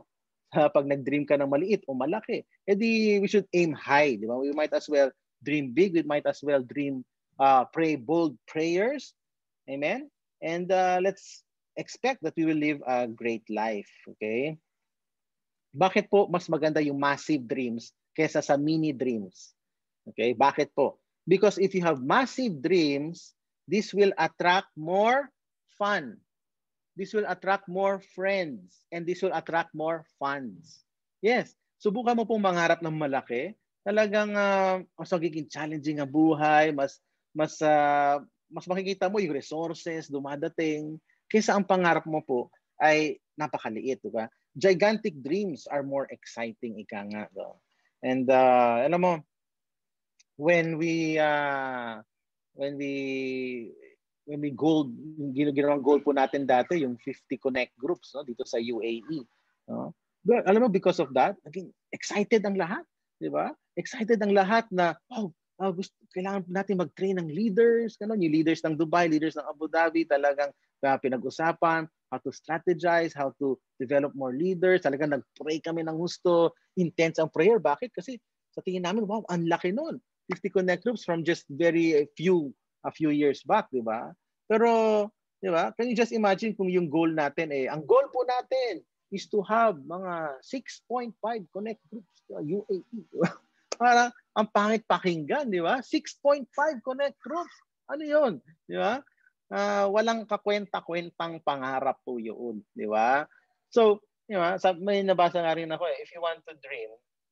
Pag nag-dream ka ng maliit o malaki, edi we should aim high, di ba? We might as well dream big. We might as well dream, pray bold prayers. Amen? And let's expect that we will live a great life. Okay? Bakit po mas maganda yung massive dreams kaysa sa mini dreams? Okay? Bakit po? Because if you have massive dreams, this will attract more fun. This will attract more friends. And this will attract more funds. Yes. Subukan mo pong mangarap ng malaki. Talagang mas magiging challenging ang buhay. Mas makikita mo yung resources dumadating. Kaysa ang pangarap mo po ay napakaliit. Diba? Gigantic dreams are more exciting, ika nga. No? And alam mo, when we ginawang goal po natin dati, yung 50 connect groups, no, dito sa UAE. No? Alam mo, because of that, naging excited ang lahat. Di ba? Excited ang lahat na, kailangan natin mag-train ng leaders, yung leaders ng Dubai, leaders ng Abu Dhabi, talagang pinag-usapan, how to strategize, how to develop more leaders. Talagang nag-pray kami ng gusto, intense ang prayer. Bakit? Kasi sa tingin namin, wow, ang laki nun. 50 connect groups from just a few years back, di ba? Pero, di ba? Can you just imagine kung yung goal natin ang goal po natin is to have mga 6.5 connect groups sa UAE. Di ba? Parang ang pangit pakinggan, di ba? 6.5 connect groups. Ano yun? Di ba? Walang kakwenta-kwentang pangarap po yun, di ba? So, di ba? May nabasa nga rin ako, if you want to dream,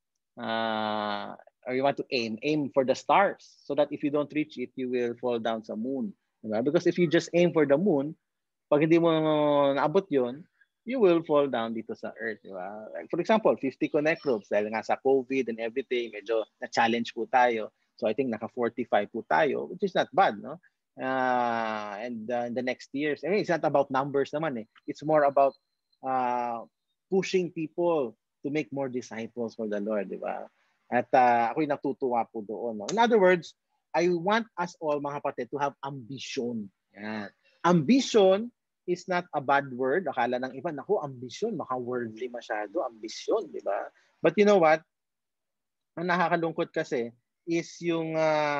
or you want to aim for the stars, so that if you don't reach it, you will fall down sa moon. Diba? Because if you just aim for the moon, pag hindi mo naabot yun, you will fall down dito sa earth. Diba? Like for example, 50 connect groups, dahil nga sa COVID and everything, medyo na-challenge po tayo. So I think naka-45 po tayo, which is not bad, no? And in the next years, I mean, it's not about numbers naman. It's more about pushing people to make more disciples for the Lord, di ba? At ako'y natutuwa po doon. No? In other words, I want us all, mga kapatid, to have ambition. Yan. Ambition is not a bad word. Akala ng iba, naku, ambition, baka worldly masyado, ambition, di ba? But you know what? Ang nakakalungkot kasi is yung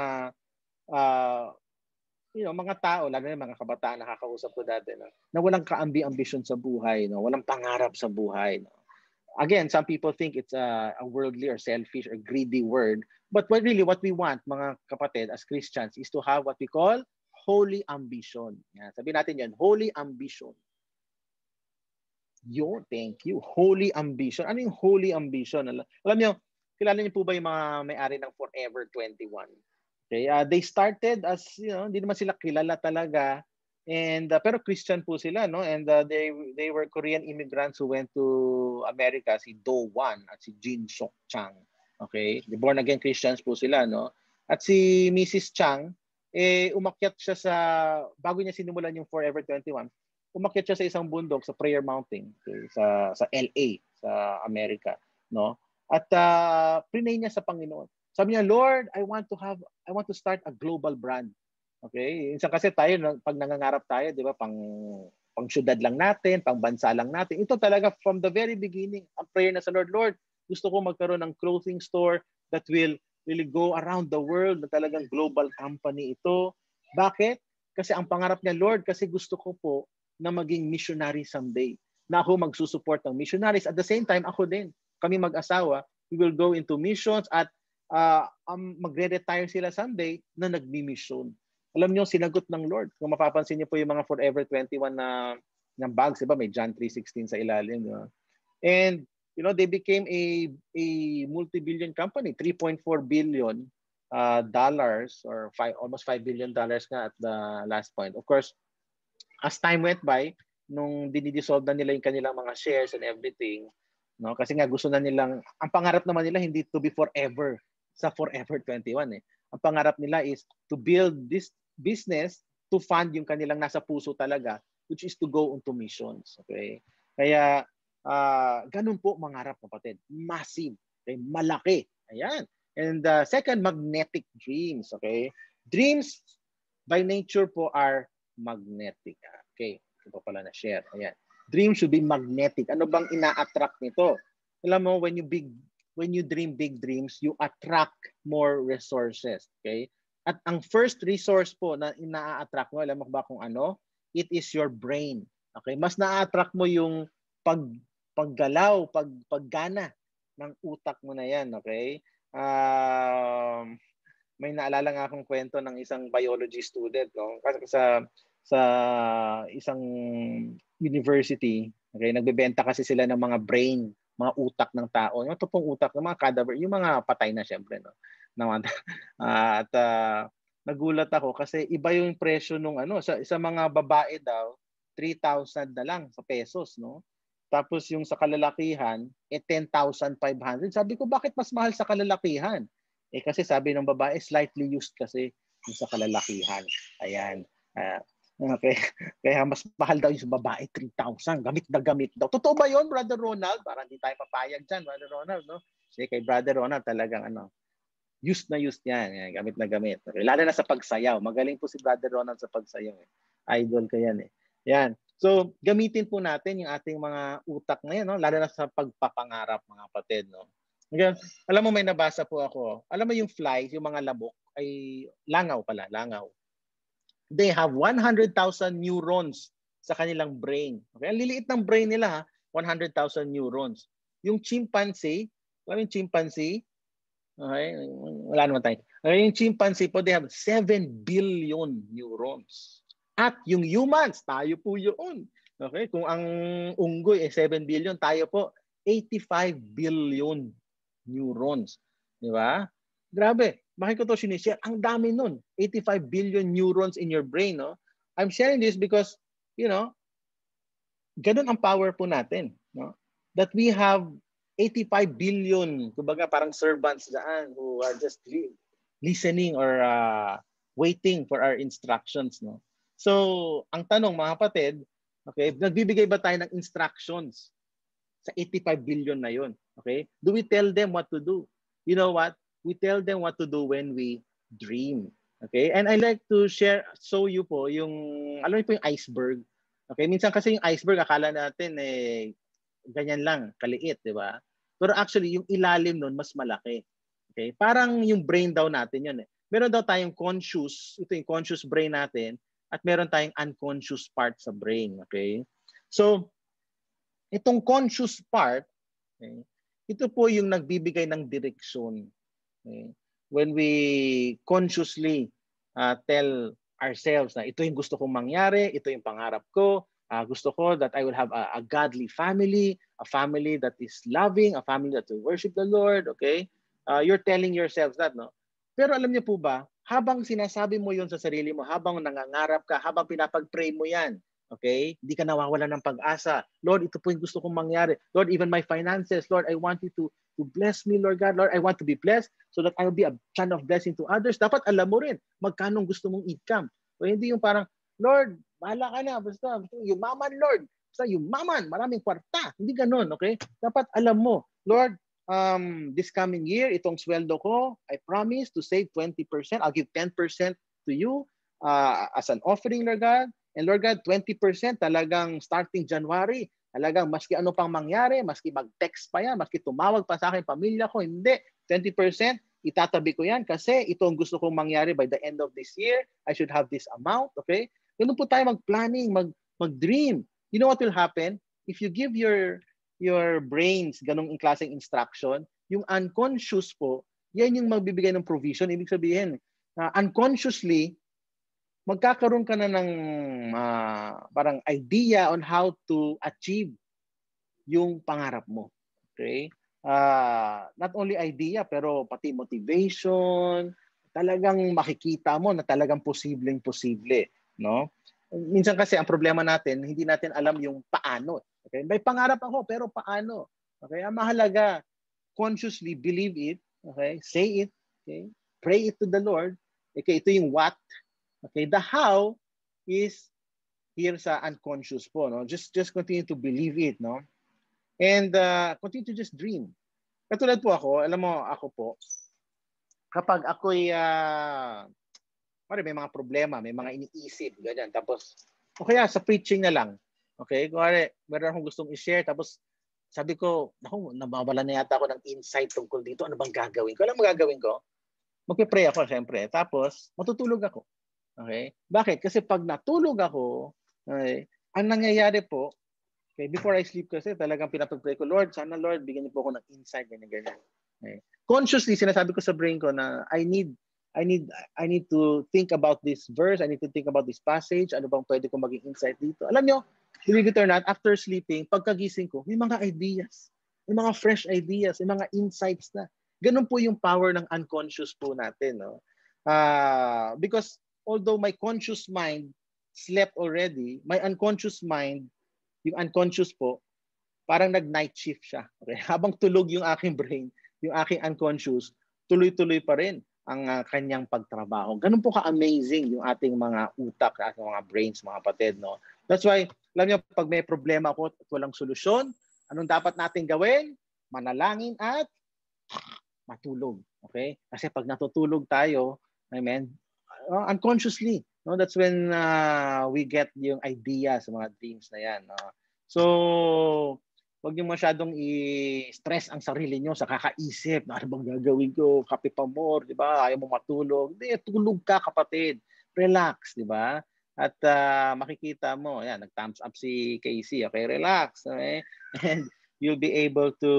mga tao, lalo na mga kabataan nakakausap ko dati, no? Na walang kaambi-ambisyon sa buhay, no? Walang pangarap sa buhay. No? Again, some people think it's a worldly or selfish or greedy word. But what we want, mga kapatid, as Christians, is to have what we call holy ambition. Yan. Sabihin natin yan, holy ambition. Thank you. Holy ambition. Ano yung holy ambition? Alam niyo, kilala niyo po ba yung mga may-ari ng Forever 21? Okay, they started as, hindi naman sila kilala talaga. And pero Christian po sila, no? And they were Korean immigrants who went to America, si Do Wan at si Jin Sok Chang. Okay? The born again Christians po sila, no? At si Mrs. Chang, umakyat siya bago niya sinimulan yung Forever 21, umakyat siya sa isang bundok sa Prayer Mountain, okay, sa LA, sa America, no? At prinay niya sa Panginoon. Sabi niya, Lord, I want to start a global brand. Okay? Minsan kasi tayo, pag nangangarap tayo, di ba, pang syudad lang natin, pang bansa lang natin. Ito talaga from the very beginning, ang prayer na sa Lord, gusto ko magkaroon ng clothing store that will really go around the world, na talagang global company ito. Bakit? Kasi ang pangarap niya, Lord, kasi gusto ko po na maging missionary someday. Na ako magsusupport ng missionaries. At the same time, ako din. Kami mag-asawa, we will go into missions at magre-retire sila someday na nagmi-mission. Alam niyo, sinagot ng Lord. Kung mapapansin niyo po yung mga Forever 21 na bags, diba? May John 3:16 sa ilalim. Diba? And, they became a multi-billion company. $3.4 billion dollars or almost $5 billion nga at the last point. Of course, as time went by, nung dinidissolve na nila yung kanilang mga shares and everything, no? Kasi nga gusto na nilang, ang pangarap naman nila hindi to be forever sa Forever 21 Ang pangarap nila is to build this business to fund yung kanilang nasa puso talaga, which is to go into missions. Okay? Kaya, ganun po mangarap, kapatid. Massive. Okay? Malaki. Ayan. And second, magnetic dreams. Okay? Dreams by nature po are magnetic. Okay. Ito pala na share. Ayan. Dreams should be magnetic. Ano bang ina-attract nito? alam mo, when you dream big dreams, you attract more resources. Okay? At ang first resource po na ina-attract mo, alam mo ba kung ano? It is your brain. Okay? Mas na-attract mo yung paggalaw, paggana ng utak mo na yan. Okay? May naalala nga akong kwento ng isang biology student, no? Kasi sa isang university, okay, nagbebenta kasi sila ng mga brain, mga utak ng tao. Yung tupong utak ng mga cadaver, yung mga patay na syempre, no. At nagulat ako kasi iba yung presyo nung ano sa mga babae daw 3,000 na lang sa pesos, no. Tapos yung sa kalalakihan 10,500. Sabi ko, bakit mas mahal sa kalalakihan? Kasi sabi ng babae, slightly used kasi yung sa kalalakihan. Ayan. Okay. Kaya mas mahal daw yung sa babae, 3,000. Gamit na gamit daw. Totoo ba yun, Brother Ronald? Parang hindi tayo papayag dyan, Brother Ronald, no? Kasi kay Brother Ronald talagang used na used yan. Gamit na gamit. Okay. Lalo na sa pagsayaw. Magaling po si Brother Ronald sa pagsayaw. Idol ka yan. Yan. So, gamitin po natin yung ating mga utak na yan, no? Lalo na sa pagpapangarap, mga kapatid, no? Ngayon, alam mo, may nabasa po ako. Alam mo yung flies, yung mga lamok, ay langaw pala, langaw. They have 100,000 neurons sa kanilang brain. Okay? Ang liliit ng brain nila, 100,000 neurons. Yung chimpanzee, alam yung chimpanzee? Okay? Wala naman tayo. Okay, yung chimpanzee po, they have 7 billion neurons. At yung humans, tayo po yun. Okay? Kung ang unggoy 7 billion, tayo po 85 billion neurons. Di ba? Grabe. Bakit ko to sinishare? Ang dami nun. 85 billion neurons in your brain. No? I'm sharing this because, ganun ang power po natin. No? That we have 85 billion, kumbaga parang servants dyan who are just listening or waiting for our instructions. No? So, ang tanong mga kapatid, okay, nagbibigay ba tayo ng instructions sa 85 billion na yun? Okay? Do we tell them what to do? You know what? We tell them what to do when we dream. Okay? And I like to show you po yung, alam niyo po yung iceberg. Okay? Minsan kasi yung iceberg, akala natin ganyan lang, kaliit, di ba? Pero actually, yung ilalim nun, mas malaki. Okay? Parang yung brain daw natin yun. Meron daw tayong conscious, ito yung conscious brain natin, at meron tayong unconscious part sa brain. Okay? So, itong conscious part, okay, ito po yung nagbibigay ng direksyon. Okay? When we consciously tell ourselves na ito yung gusto kong mangyari, ito yung pangarap ko, gusto ko that I will have a godly family, a family that is loving, a family that will worship the Lord, okay? You're telling yourselves that, no? Pero alam niyo po ba, habang sinasabi mo yon sa sarili mo, habang nangangarap ka, habang pinapag-pray mo yan, okay? Hindi ka nawawalan ng pag-asa. Lord, ito po yung gusto kong mangyari. Lord, even my finances, Lord, I want you to bless me, Lord God. Lord, I want to be blessed so that I will be a channel of blessing to others. Dapat alam mo rin magkano gusto mong income. O hindi yung parang, Lord, bahala ka na. Basta yumaman, Lord. Basta yumaman, maraming kwarta. Hindi ganun, okay? Dapat alam mo, Lord, this coming year, itong sweldo ko, I promise to save 20%. I'll give 10% to you as an offering, Lord God. And Lord God, 20% talagang starting January, talagang maski ano pang mangyari, maski mag-text pa yan, maski tumawag pa sa akin, pamilya ko, hindi. 20%, itatabi ko yan kasi ito ang gusto kong mangyari by the end of this year. I should have this amount, okay? Ganun po tayo mag-planning, mag-dream. You know what will happen? If you give your brains ganung klaseng instruction, yung unconscious po, yan yung magbibigay ng provision. Ibig sabihin, unconsciously, magkakaroon ka na ng parang idea on how to achieve yung pangarap mo. Okay? Not only idea, pero pati motivation, talagang makikita mo na talagang posibleng-posible. No? Minsan kasi ang problema natin, hindi natin alam yung paano. Okay? May pangarap ako, pero paano? Okay? Ang mahalaga, consciously believe it, okay? Say it, okay? Pray it to the Lord. Okay, ito yung what. Okay, the how is here sa unconscious po, no? Just continue to believe it, no? And continue to just dream. Katulad po ako, alam mo, ako po, kapag ako'y may mga problema, may mga iniisip, ganyan, tapos, o kaya sa preaching na lang, okay? Kung meron akong gustong i-share, tapos sabi ko, naku, nabawala na yata ako ng insight tungkol dito. Ano bang gagawin ko? Alam mo gagawin ko? Magpe-pray ako, syempre. Tapos, matutulog ako. Okay? Bakit? Kasi pag natulog ako, okay, ang nangyayari po, okay, before I sleep kasi, talagang pinapag-pray ko, Lord, sana Lord, bigyan niyo po ako ng insight, ganyan. Okay? Consciously, sinasabi ko sa brain ko na I need to think about this verse, I need to think about this passage, ano bang pwede kong maging insight dito. Alam nyo, believe it or not, after sleeping, pagkagising ko, may mga ideas, may mga fresh ideas, may mga insights na. Ganun po yung power ng unconscious po natin. No? Because although my conscious mind slept already, my unconscious mind, yung unconscious po, parang nag-night shift siya. Okay? Habang tulog yung aking brain, yung aking unconscious, tuloy-tuloy pa rin ang kanyang pagtrabaho. Ganun po ka-amazing yung ating mga utak, ating mga brains, mga kapatid. No? That's why, alam niyo, pag may problema ako at walang solusyon, anong dapat natin gawin? Manalangin at matulog. Okay? Kasi pag natutulog tayo, amen, unconsciously, no? That's when we get yung idea sa mga dreams na yan. No? So, huwag niyo masyadong i-stress ang sarili niyo sa kakaisip. Ano bang gagawin ko? Kape pa more, di ba? Ayaw mo matulog. Hindi, tulog ka, kapatid. Relax, di ba? At makikita mo, yan, nag-thumbs up si Casey. Okay, relax. Okay? And you'll be able to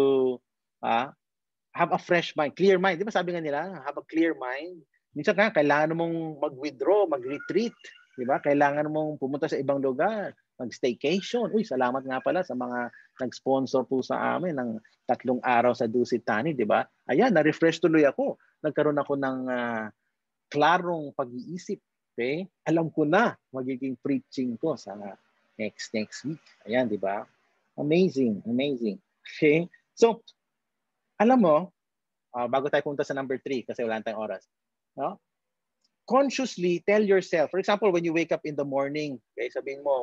have a fresh mind, clear mind. Di ba sabi nga nila, have a clear mind. Minsan nga, kailangan mong mag-withdraw, mag-retreat. Di ba? Kailangan mong pumunta sa ibang lugar, mag-staycation. Uy, salamat nga pala sa mga nag-sponsor po sa amin ng 3 araw sa Dusit Tani, di ba? Ayan, na-refresh tuloy ako. Nagkaroon ako ng klarong pag-iisip. Okay? Alam ko na magiging preaching ko sa next week. Ayan, di ba? Amazing. Okay? So, alam mo, bago tayo punta sa number 3 kasi wala tayong oras. No? Consciously tell yourself, for example, when you wake up in the morning, okay, sabihin mo,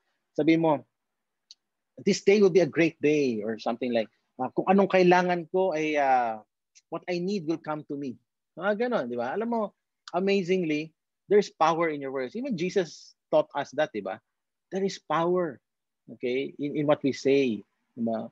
this day will be a great day or something like, kung anong kailangan ko ay what I need will come to me. Ganon, di ba? Alam mo, amazingly, there's power in your words. Even Jesus taught us that, di ba? There is power, okay, in what we say. Di ba?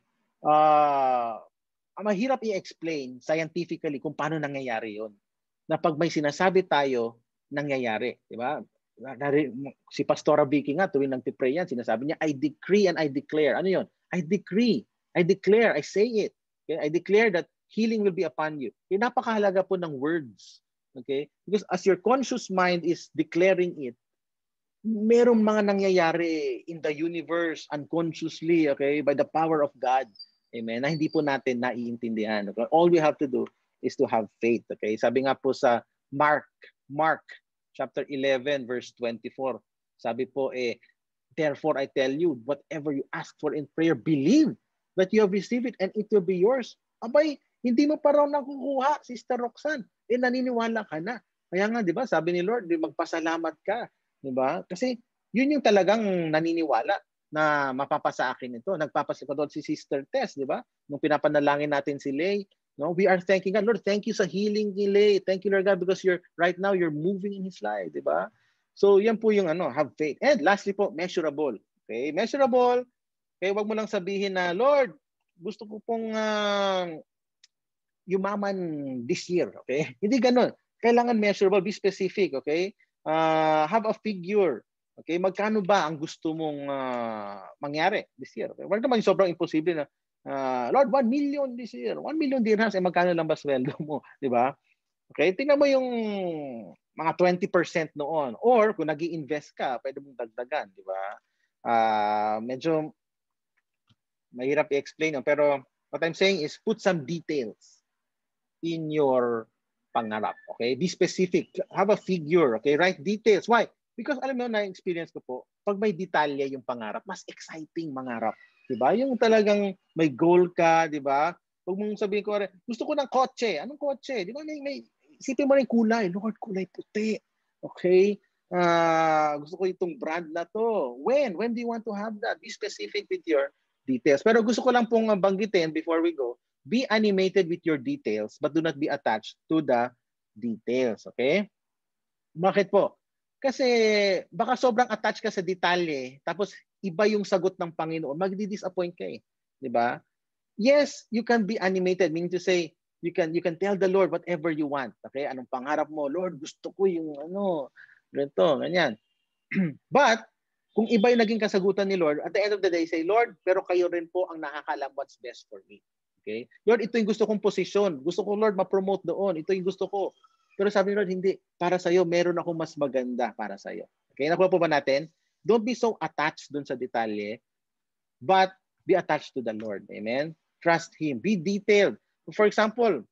Mahirap i-explain scientifically kung paano nangyayari yon. Na pag may sinasabi tayo, nangyayari. Di ba? Si Pastora Vicky nga, tuwing nagpipray yan, sinasabi niya, I decree and I declare. Ano yon? I decree, I declare, I say it. Okay? I declare that healing will be upon you. Okay? Napakahalaga po ng words. Okay? Because as your conscious mind is declaring it, merong mga nangyayari in the universe unconsciously, okay, by the power of God. Amen. Na hindi po natin naiintindihan. Okay? All we have to do is to have faith. Okay? Sabi nga po sa Mark chapter 11 verse 24. Sabi po therefore I tell you, whatever you ask for in prayer, believe that you have received it and it will be yours. Abay, hindi mo pa raw nakukuha, Sister Roxanne. Naniniwala ka na. Kaya nga, di ba, sabi ni Lord, magpasalamat ka. Di ba? Kasi yun yung talagang naniniwala na mapapasa akin ito. Nagpapasalamat si Sister Tess, di ba? Nung pinapanalangin natin si Lay, no, we are thanking God. Lord, thank you sa healing ni Lay. Thank you, Lord God, because right now you're moving in his life, di ba? So, yan po yung have faith. And lastly po, measurable. Okay? Measurable. Okay, wag mo lang sabihin na, Lord, gusto ko pong yumaman this year. Okay? Hindi ganun. Kailangan measurable, be specific, okay? Have a figure. Okay, magkano ba ang gusto mong mangyari this year? Okay? Wag naman sobrang imposible na Lord, 1 million this year. 1 million dirhams, magkano lang ba sweldo mo? Di ba? Okay, tingnan mo yung mga 20% noon. Or kung nag-i-invest ka, pwede mong dagdagan. Di ba? Medyo mahirap i-explain. Pero what I'm saying is put some details in your pangarap. Okay? Be specific. Have a figure. Okay? Write details. Why? Because alam mo, na-experience ko po, pag may detalye yung pangarap, mas exciting mangarap. Diba? Yung talagang may goal ka, diba? Huwag mong sabihin ko, gusto ko ng kotse. Anong kotse? Diba? Isipin mo rin kulay. Lord, kulay puti. Okay? Gusto ko itong brand na to. When? When do you want to have that? Be specific with your details. Pero gusto ko lang pong banggitin before we go, be animated with your details but do not be attached to the details. Okay? Bakit po? Kasi baka sobrang attached ka sa detalye tapos iba yung sagot ng Panginoon, magdi-disappoint ka eh. 'Di ba? yes, you can be animated, meaning to say, you can tell the Lord whatever you want. Okay? Anong pangarap mo? Lord, gusto ko yung ganito, ganyan. But, kung iba yung naging kasagutan ni Lord, at the end of the day, say, Lord, pero kayo rin po ang nakakalam what's best for me. Okay? Lord, ito yung gusto kong posisyon. Gusto ko, Lord, ma-promote doon. Ito yung gusto ko. Pero sabi ni Lord, hindi. Para sa'yo, meron ako mas maganda para sa'yo. Okay? Nakuha po ba natin? Don't be so attached dun sa detalye, but be attached to the Lord. Amen? Trust Him. Be detailed. For example,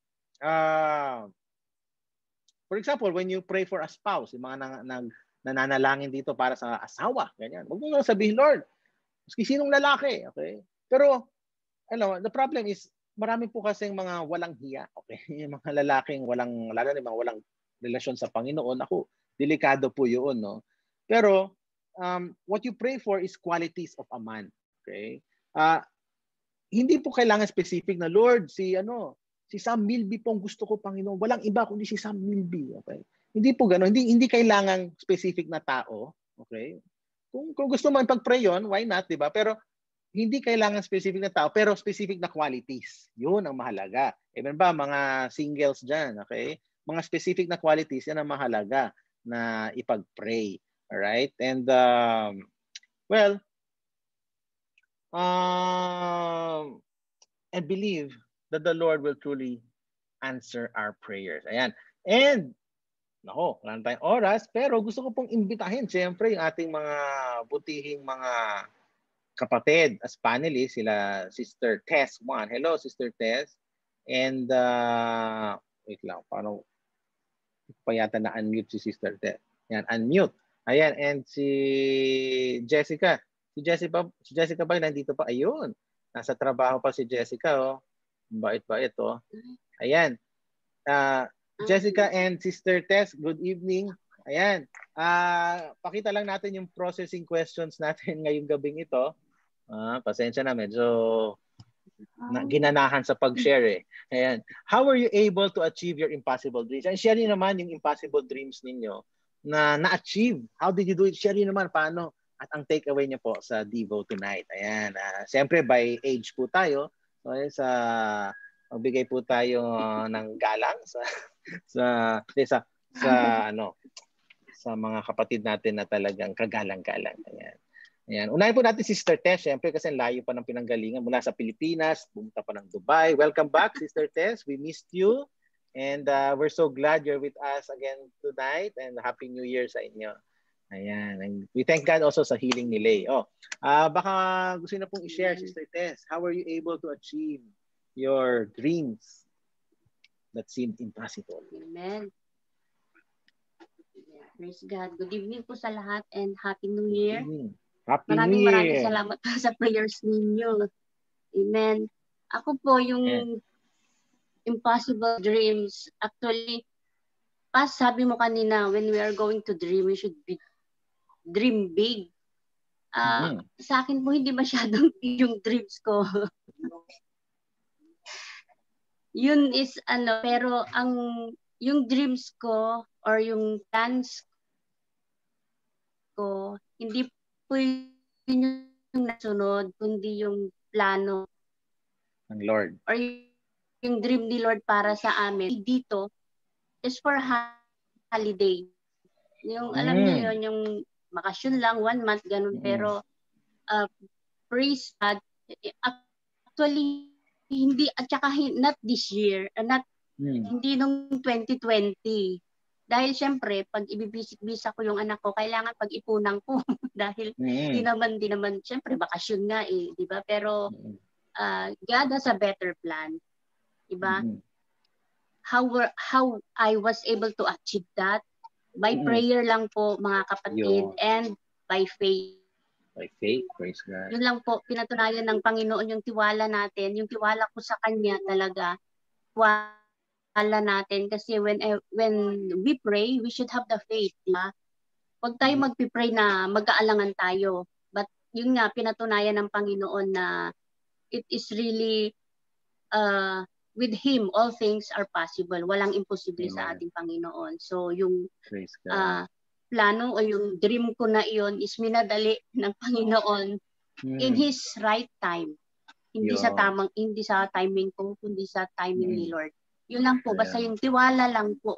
when you pray for a spouse, yung mga nananalangin dito para sa asawa, ganyan. Huwag mo lang sabihin, Lord, maski sinong lalaki, okay? Pero, the problem is, marami po kasing mga walang hiya, okay? Yung mga lalaking lalo na mga walang relasyon sa Panginoon, ako, delikado po yun, no? Pero, what you pray for is qualities of a man, okay? Hindi po kailangan specific na, Lord, si Sam Milby po ang gusto ko, Panginoon. Walang iba kundi si Sam Milby. Okay? Hindi po gano'n. Hindi kailangan specific na tao. Okay? Kung gusto mo pag-pray yun, why not, di ba? Pero hindi kailangan specific na tao, pero specific na qualities. Yun ang mahalaga. Even ba, mga singles dyan, okay? Mga specific na qualities, yan ang mahalaga na ipag-pray. Alright? And, and believe that the Lord will truly answer our prayers. Ayan. And, wala na tayong oras, pero gusto ko pong imbitahin, siyempre, yung ating mga butihing mga kapatid as panelists, sila Sister Tess 1. Hello, Sister Tess. And, wait lang, paano pa yata na-unmute si Sister Tess. Ayan, unmute. Ayan, and si Jessica. Si Jessica ba nandito pa? Ayun. Nasa trabaho pa si Jessica, oh. Bait-bait, oh. Ayan. Jessica and Sister Tess, good evening. Ayan. Pakita lang natin yung processing questions natin ngayong gabing ito. Pasensya na, medyo ginanahan sa pag-share eh. Ayan. How were you able to achieve your impossible dreams? And share niyo naman yung impossible dreams ninyo na na-achieve. How did you do it? Share niyo naman paano. At ang takeaway niyo po sa Devo tonight. Ayan. Siyempre, by age po tayo. So, magbigay po tayo ng galang sa mga kapatid natin na talagang kagalang-galang. Ayan. Ayan. Unahin po natin si Sister Tess, siyempre kasi layo pa ng pinanggalingan mula sa Pilipinas, pumunta pa ng Dubai. Welcome back, Sister Tess. We missed you. And we're so glad you're with us again tonight. And Happy New Year sa inyo. Ayan. And we thank God also sa healing ni Lay. Baka gusto na pong i-share, Sister Tess. How were you able to achieve your dreams that seemed impossible? Amen. Praise God. Good evening po sa lahat and Happy New Year. Maraming salamat po sa prayers ninyo. Amen. Ako po yung impossible dreams. Actually, sabi mo kanina, when we are going to dream, we should dream big. Sa akin po, hindi masyadong yung dreams ko. Yun is pero yung dreams ko or yung plans ko, hindi po yun yung nasunod, kundi yung plano ng Lord. Or yung dream ni Lord para sa amin dito is for holiday. Yung alam niyo yun, yung bakasyon lang, 1 month, ganun. Pero praise God, actually, hindi, at saka not this year, hindi nung 2020. Dahil syempre, pag ibibisik-bisa ko yung anak ko, kailangan pag-ipunan ko. Dahil di naman, syempre, bakasyon nga eh, di ba? Pero God has a better plan. Di ba? How I was able to achieve that? By prayer lang po, mga kapatid, and by faith. By faith, praise God. Yun lang po, pinatunayan ng Panginoon yung tiwala natin. Yung tiwala ko sa Kanya talaga, tiwala natin. Kasi when we pray, we should have the faith. Diba? Huwag tayo magpipray na mag-aalangan tayo. But yun nga, pinatunayan ng Panginoon na it is really, with Him, all things are possible. Walang imposible sa ating Panginoon. So yung plano o yung dream ko na iyon is minadali ng Panginoon in His right time. Hindi sa Yun. hindi sa timing ko, kundi sa timing ni Mm. Lord. Yun lang po, basta Ayan. yung tiwala lang po.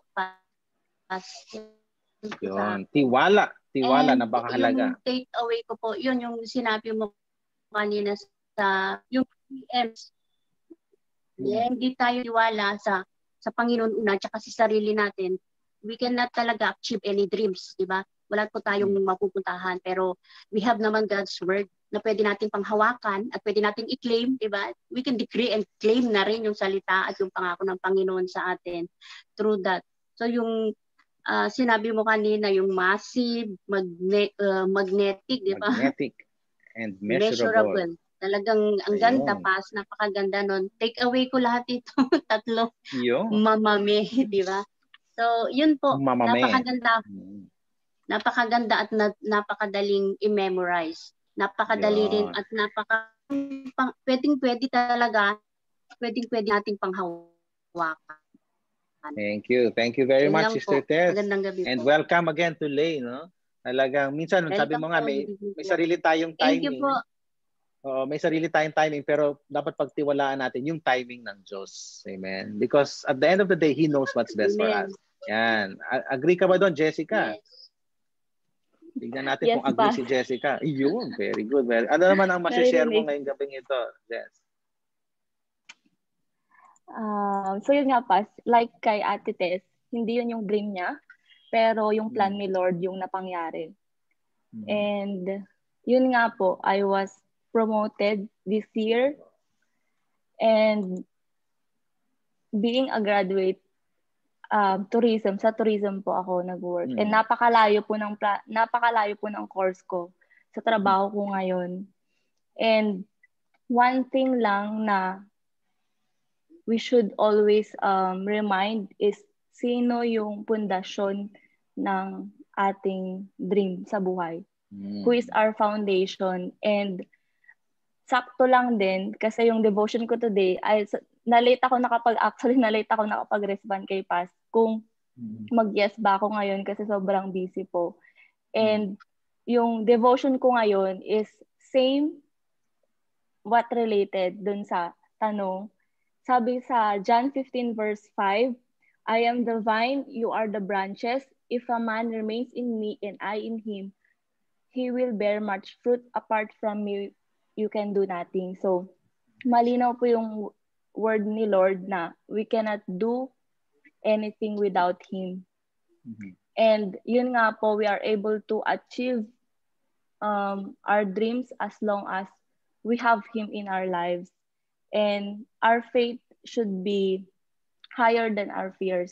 Yun. Tiwala. Tiwala, And napakahalaga. yung take away ko po, yun yung sinabi mo kanina sa yung PMs. Hindi tayo tiwala sa Panginoon una tsaka sa sarili natin. We cannot talaga achieve any dreams, di ba? Wala po tayong mapupuntahan, pero we have naman God's word na pwede nating panghawakan at pwede nating i-claim, di ba? We can decree and claim na rin yung salita at yung pangako ng Panginoon sa atin through that. So yung sinabi mo kanina, yung massive, magnetic, di ba? Magnetic and measurable. Measurable. Talagang ang Ayun. ganda, napakaganda nun. Take away ko lahat ito, tatlo, Yun. mamame, di ba? So, yun po, Mamame. napakaganda at napakadaling i-memorize. Napakadali rin at pwedeng-pwede talaga, pwedeng-pwede nating panghawakan. Thank you. Thank you very Yun much, lang Sister po. Tess. Magandang gabi And po. welcome again to Lay, no? Talagang, minsan, sabi mo nga, Welcome po. may sarili tayong Thank you timing. po. Oo, may sarili tayong timing, pero dapat pagtiwalaan natin yung timing ng Diyos. Amen. Because at the end of the day, He knows what's best for Amen. us. Yan. Agree ka ba doon, Jessica? Yes. Tignan natin Yes, kung agree pa. si Jessica. Yun, very good. Ano naman ang masishare mo Naririnig. ngayong gabing ito, Jess? So yun nga pas, like kay Ate Tess, hindi yun yung dream niya, pero yung plan ni Lord yung napangyari. And yun nga po, I was promoted this year and being a graduate sa tourism po ako nag-work. And napakalayo po ng course ko sa trabaho ko ngayon. And one thing lang na we should always remind is sino yung pundasyon ng ating dream sa buhay. Who is our foundation. And sakto lang din kasi yung devotion ko today ay nalate ako nakapag-respond kay Paz kung mag-yes ba ako ngayon kasi sobrang busy po. And yung devotion ko ngayon is same what related dun sa tanong. Sabi sa John 15 verse 5, I am the vine, you are the branches. If a man remains in me and I in him, he will bear much fruit. Apart from me, you can do nothing. So, malinaw po yung word ni Lord na we cannot do anything without Him. And yun nga po, we are able to achieve our dreams as long as we have Him in our lives. And our faith should be higher than our fears.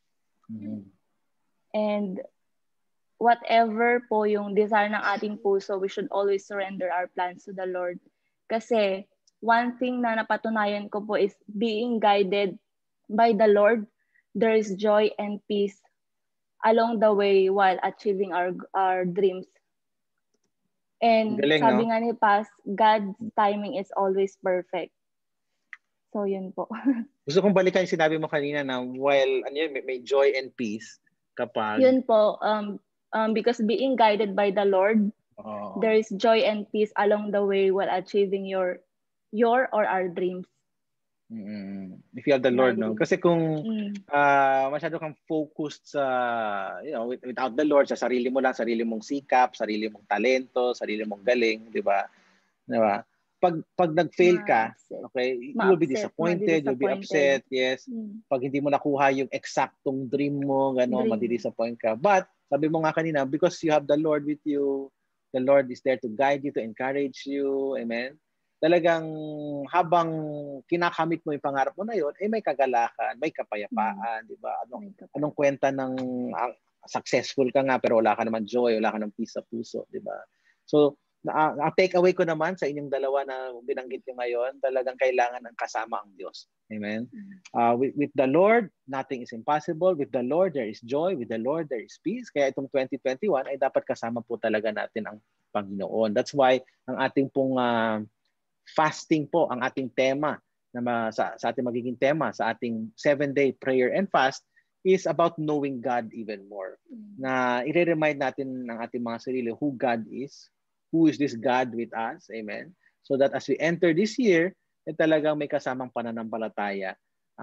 And whatever po yung desire ng ating puso, we should always surrender our plans to the Lord. Kasi one thing na napatunayan ko po is being guided by the Lord, there is joy and peace along the way while achieving our dreams. And Galing, sabi no? nga ni Paz, God's timing is always perfect. So yun po. Gusto kong balikan yung sinabi mo kanina na while may joy and peace kapag... Yun po, because being guided by the Lord, there is joy and peace along the way while achieving your or our dreams. If you have the Lord, no? Kasi kung masyado kang focused sa, without the Lord, sa sarili mo lang, sarili mong sikap, sarili mong talento, sarili mong galing, di ba? Di ba? Pag nag-fail ka, okay, you'll be disappointed, you'll be upset, yes. Pag hindi mo nakuha yung eksaktong dream mo, madi-disappoint ka. But, sabi mo nga kanina, because you have the Lord with you, the Lord is there to guide you, to encourage you, amen? Talagang habang kinakamit mo yung pangarap mo na yun, may kagalakan, may kapayapaan, di ba? Anong kwenta ng successful ka nga pero wala ka naman joy, wala ka naman peace sa puso, di ba? So, ang take away ko naman sa inyong dalawa na binanggit nyo ngayon, talagang kailangan ng kasama ang Diyos. Amen? With the Lord, nothing is impossible. With the Lord, there is joy. With the Lord, there is peace. Kaya itong 2021 ay dapat kasama po talaga natin ang Panginoon. That's why ang ating pong fasting po, ang ating tema, sa ating magiging tema, sa ating 7-day prayer and fast, is about knowing God even more. Na i-remind natin ng ating mga sarili who God is, who is this God with us, amen? So that as we enter this year, talagang may kasamang pananampalataya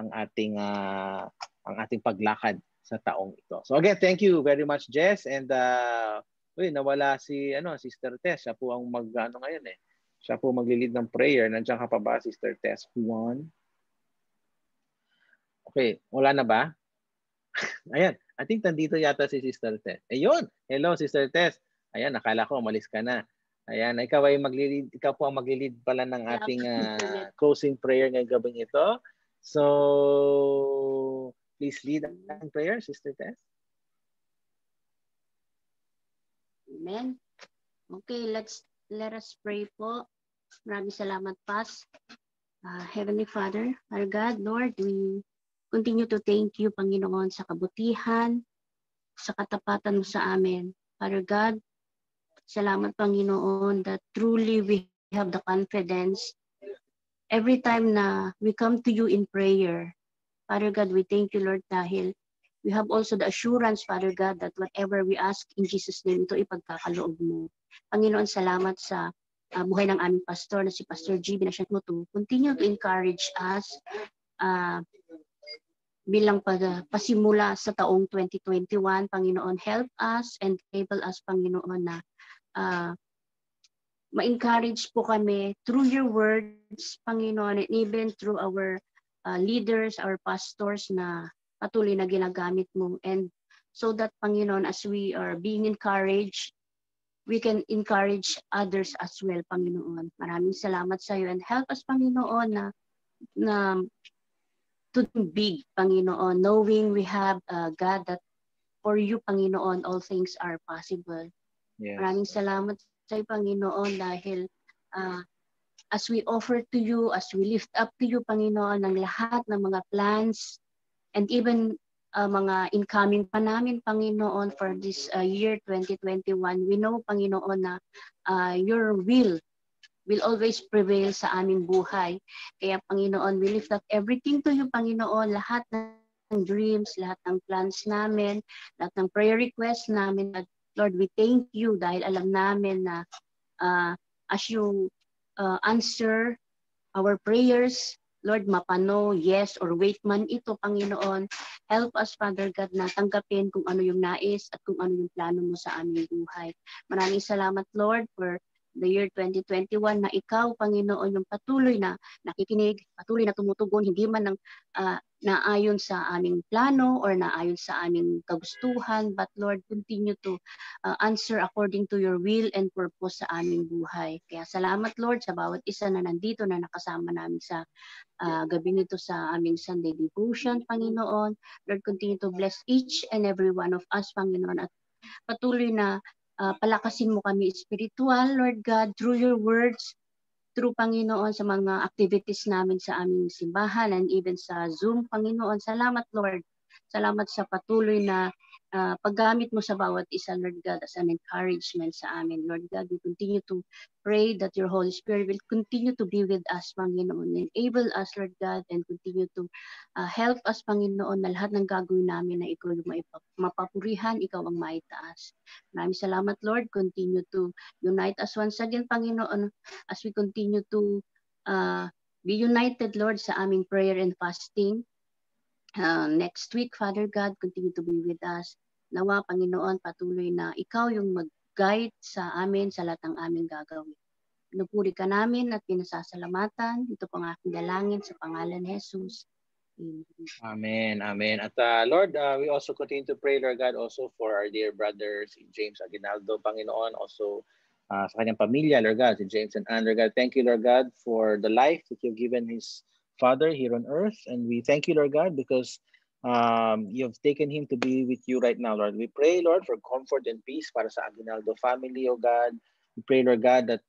ang ating paglakad sa taong ito. So again, thank you very much, Jess. And nawala si Sister Tess. Siya po ang ngayon eh. Siya po maglilid ng prayer. Nandiyan ka pa ba, Sister Tess? One. Okay, wala na ba? Ayan, I think nandito yata si Sister Tess. Ayun, hello Sister Tess. Ayan, nakala ko umalis ka na. Ayan, ikaw po ang maglilid pala ng ating closing prayer ngayong gabing ito. So, please lead ang prayer, Sister Tess. Amen. Okay, let us pray po. Maraming salamat, Pas. Heavenly Father, our God, Lord, we continue to thank you, Panginoon, sa kabutihan, sa katapatan mo sa amin. Father God, salamat, Panginoon, that truly we have the confidence every time na we come to you in prayer. Father God, we thank you, Lord, dahil we have also the assurance, Father God, that whatever we ask in Jesus' name, ito ipagkakaloob mo. Panginoon, salamat sa buhay ng aming pastor na si Pastor G. Binasyan mo to continue to encourage us bilang pasimula sa taong 2021. Panginoon, help us and enable us, Panginoon, na ma-encourage po kami through your words, Panginoon, and even through our leaders, our pastors na patuloy na ginagamit mo. And so that, Panginoon, as we are being encouraged, we can encourage others as well, Panginoon. Maraming salamat sa iyo and help us, Panginoon, na to think big, Panginoon, knowing we have God that for you, Panginoon, all things are possible. Yes. Maraming salamat sa iyo, Panginoon, dahil as we offer to you, as we lift up to you, Panginoon, ng lahat ng mga plans and even mga incoming pa namin, Panginoon, for this year 2021, we know, Panginoon, na your will always prevail sa aming buhay. Kaya, Panginoon, we lift up everything to you, Panginoon, lahat ng dreams, lahat ng plans namin, lahat ng prayer requests namin. Lord, we thank you dahil alam namin na as you answer our prayers, Lord, mapano, yes, or wait man ito, Panginoon. Help us, Father God, na tanggapin kung ano yung nais at kung ano yung plano mo sa aming buhay. Maraming salamat, Lord, for the year 2021 na ikaw, Panginoon, yung patuloy na nakikinig, patuloy na tumutugon, hindi man naayon sa aming plano or naayon sa aming kagustuhan, but Lord, continue to answer according to your will and purpose sa aming buhay. Kaya salamat, Lord, sa bawat isa na nandito na nakasama namin sa gabi nito sa aming Sunday devotion, Panginoon. Lord, continue to bless each and every one of us, Panginoon, at patuloy na palakasin mo kami spiritual, Lord God, through your words, through, Panginoon, sa mga activities namin sa aming simbahan and even sa Zoom, Panginoon. Salamat, Lord. Salamat sa patuloy na paggamit mo sa bawat isa, Lord God, as an encouragement sa amin. Lord God, we continue to pray that your Holy Spirit will continue to be with us, Panginoon. Enable us, Lord God, and continue to help us, Panginoon, na lahat ng gagawin namin na ikaw yung mapapurihan, ikaw ang maitaas. Maraming salamat, Lord. Continue to unite us once again, Panginoon, as we continue to be united, Lord, sa aming prayer and fasting. Next week, Father God, continue to be with us. Nawa, Panginoon, patuloy na ikaw yung mag-guide sa amin sa lahat ng aming gagawin. Pinupuri ka namin at pinasasalamatan. Ito pang aking dalangin sa pangalan ni Jesus. Amen. Amen. At Lord, we also continue to pray, Lord God, also for our dear brother, si James Aguinaldo, Panginoon, also sa kanyang pamilya, Lord God, si James and Anne, Lord God. Thank you, Lord God, for the life that you've given his father here on earth. And we thank you, Lord God, because you've taken him to be with you right now, Lord. We pray, Lord, for comfort and peace para sa Aguinaldo family, oh God. We pray, Lord God, that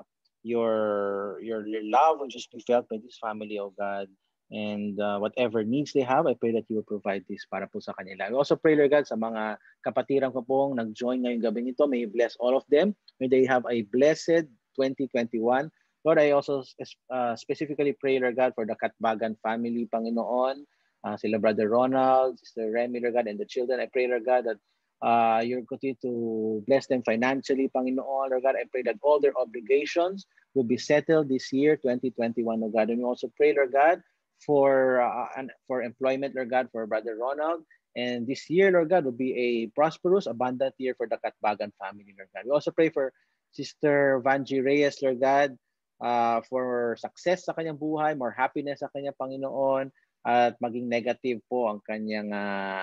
your love will just be felt by this family, oh God. And whatever needs they have, I pray that you will provide this para po sa kanila. We also pray, Lord God, sa mga kapatiran ko pong nag-join ngayong gabi nito. May you bless all of them. May they have a blessed 2021. Lord, I also specifically pray, Lord God, for the Katbagan family, Panginoon. Sila Brother Ronald, Sister Remy, Lord God, and the children. I pray, Lord God, that You continue to bless them financially, Panginoon. Lord God, I pray that all their obligations will be settled this year, 2021, Lord God. And we also pray, Lord God, for employment, Lord God, for Brother Ronald. And this year, Lord God, will be a prosperous, abundant year for the Katbagan family, Lord God. We also pray for Sister Vanji Reyes, Lord God, for success sa kanyang buhay, more happiness sa kanyang Panginoon, at maging negative po ang kanyang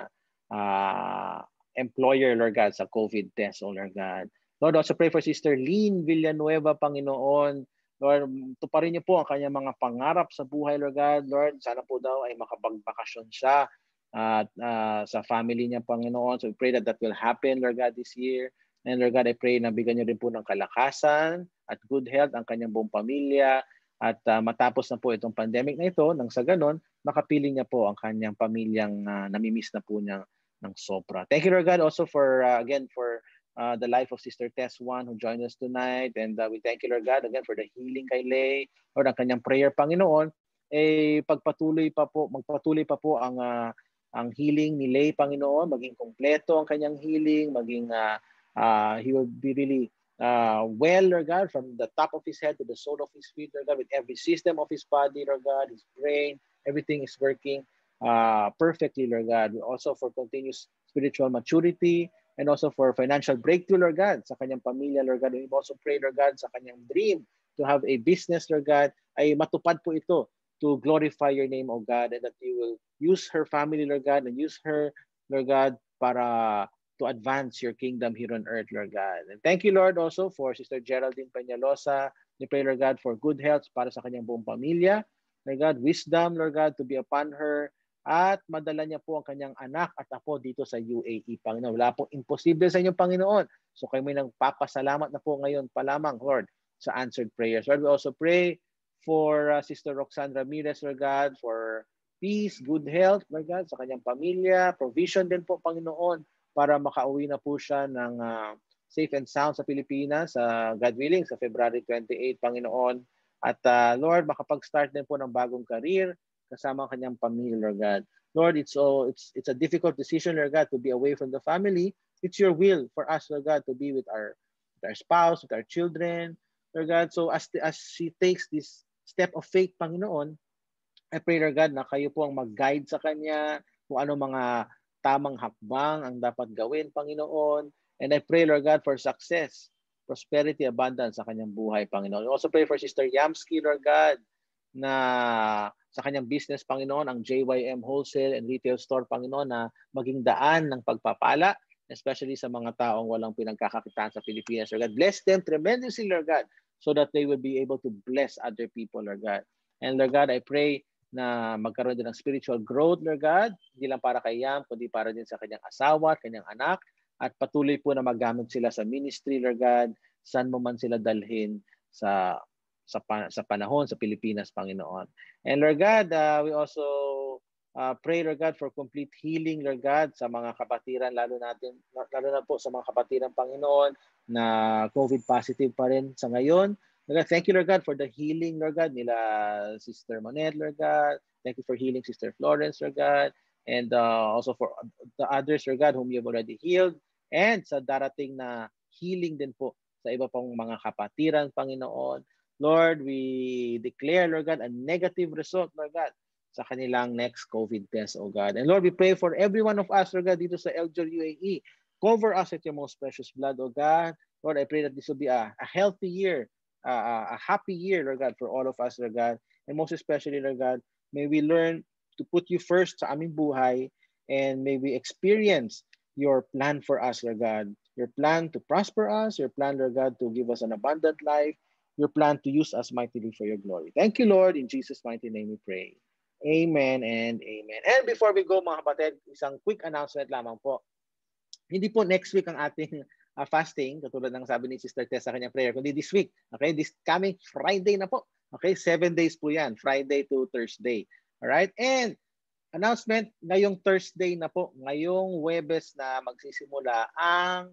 employer, Lord God, sa COVID test, oh Lord God. Lord, also pray for Sister Lynn Villanueva, Panginoon. Lord, tuparin niyo po ang kanyang mga pangarap sa buhay, Lord God. Lord, sana po daw ay makapagbakasyon siya at sa family niya, Panginoon. So we pray that that will happen, Lord God, this year. And Lord God, I pray na bigyan niyo rin po ng kalakasan at good health ang kanyang buong pamilya. At matapos na po itong pandemic na ito, nang sa ganon, makapiling niya po ang kanyang pamilyang namimiss na po niya ng sobra. Thank you, Lord God, also for, again, for the life of Sister Tess Juan who joined us tonight. And we thank you, Lord God, again, for the healing kay Lay. Lord, ang kanyang prayer, Panginoon, magpatuloy pa po ang healing ni Lay, Panginoon, maging kompleto ang kanyang healing, maging he will be really well, Lord God, from the top of his head to the sole of his feet, Lord God, with every system of his body, Lord God, his brain, everything is working perfectly, Lord God. Also for continuous spiritual maturity and also for financial breakthrough, Lord God, sa kanyang pamilya, Lord God. We also pray, Lord God, sa kanyang dream to have a business, Lord God, ay matupad po ito to glorify your name, O God, and that you will use her family, Lord God, and use her, Lord God, para to advance your kingdom here on earth, Lord God. And thank you, Lord, also for Sister Geraldine Peñalosa. We pray, Lord God, for good health para sa kanyang buong pamilya. Lord God, wisdom, Lord God, to be upon her. At madala niya po ang kanyang anak at apo dito sa UAE, Panginoon. Wala pong imposible sa inyong Panginoon. So kayo may nagpapasalamat na po ngayon pa lamang, Lord, sa answered prayers. Lord, we also pray for Sister Roxanne Ramirez, Lord God, for peace, good health, Lord God, sa kanyang pamilya, provision din po, Panginoon, para makauwi na po siya ng safe and sound sa Pilipinas, God willing, sa February 28, Panginoon. At Lord, makapag-start din po ng bagong career kasama ang kanyang pamilya, Lord God. Lord, it's a difficult decision, Lord God, to be away from the family. It's your will for us, Lord God, to be with our spouse, with our children, Lord God. So as she takes this step of faith, Panginoon, I pray, Lord God, na kayo po ang mag-guide sa kanya, kung ano mga tamang hakbang ang dapat gawin, Panginoon. And I pray, Lord God, for success, prosperity, abundance sa kanyang buhay, Panginoon. I also pray for Sister Yamski, Lord God, na sa kanyang business, Panginoon, ang JYM Wholesale and Retail Store, Panginoon, na maging daan ng pagpapala, especially sa mga taong walang pinagkakakitaan sa Pilipinas, Lord God. Bless them tremendously, Lord God, so that they will be able to bless other people, Lord God. And Lord God, I pray na magkaroon din ng spiritual growth, Lord God, hindi lang para kay Yam, kundi para din sa kanyang asawa at kanyang anak, at patuloy po na magamit sila sa ministry, Lord God, saan mo man sila dalhin sa panahon sa Pilipinas, Panginoon. And Lord God, we also pray, Lord God, for complete healing, Lord God, sa mga kapatiran, lalo na po sa mga kapatiran, Panginoon, na COVID positive pa rin sa ngayon. Lord God, thank you, Lord God, for the healing, Lord God, nila Sister Monette, Lord God. Thank you for healing Sister Florence, Lord God. And also for the others, Lord God, whom you've already healed. And sa darating na healing din po sa iba pang mga kapatiran, Panginoon. Lord, we declare, Lord God, a negative result, Lord God, sa kanilang next COVID test, oh God. And Lord, we pray for every one of us, Lord God, dito sa Elgin UAE. Cover us with your most precious blood, oh God. Lord, I pray that this will be a healthy year, a happy year, Lord God, for all of us, Lord God. And most especially, Lord God, may we learn to put you first sa aming buhay, and may we experience your plan for us, Lord God. Your plan to prosper us, your plan, Lord God, to give us an abundant life, your plan to use us mightily for your glory. Thank you, Lord. In Jesus' mighty name we pray. Amen and amen. And before we go, mga kapatid, isang quick announcement lamang po. Hindi po next week ang ating fasting, katulad ng sabi ni Sister Tess sa kanyang prayer, kundi this week. Okay, this coming Friday na po. Okay, 7 days po yan, Friday to Thursday. Alright, and announcement, ngayong Thursday na po, ngayong Huwebes na magsisimula ang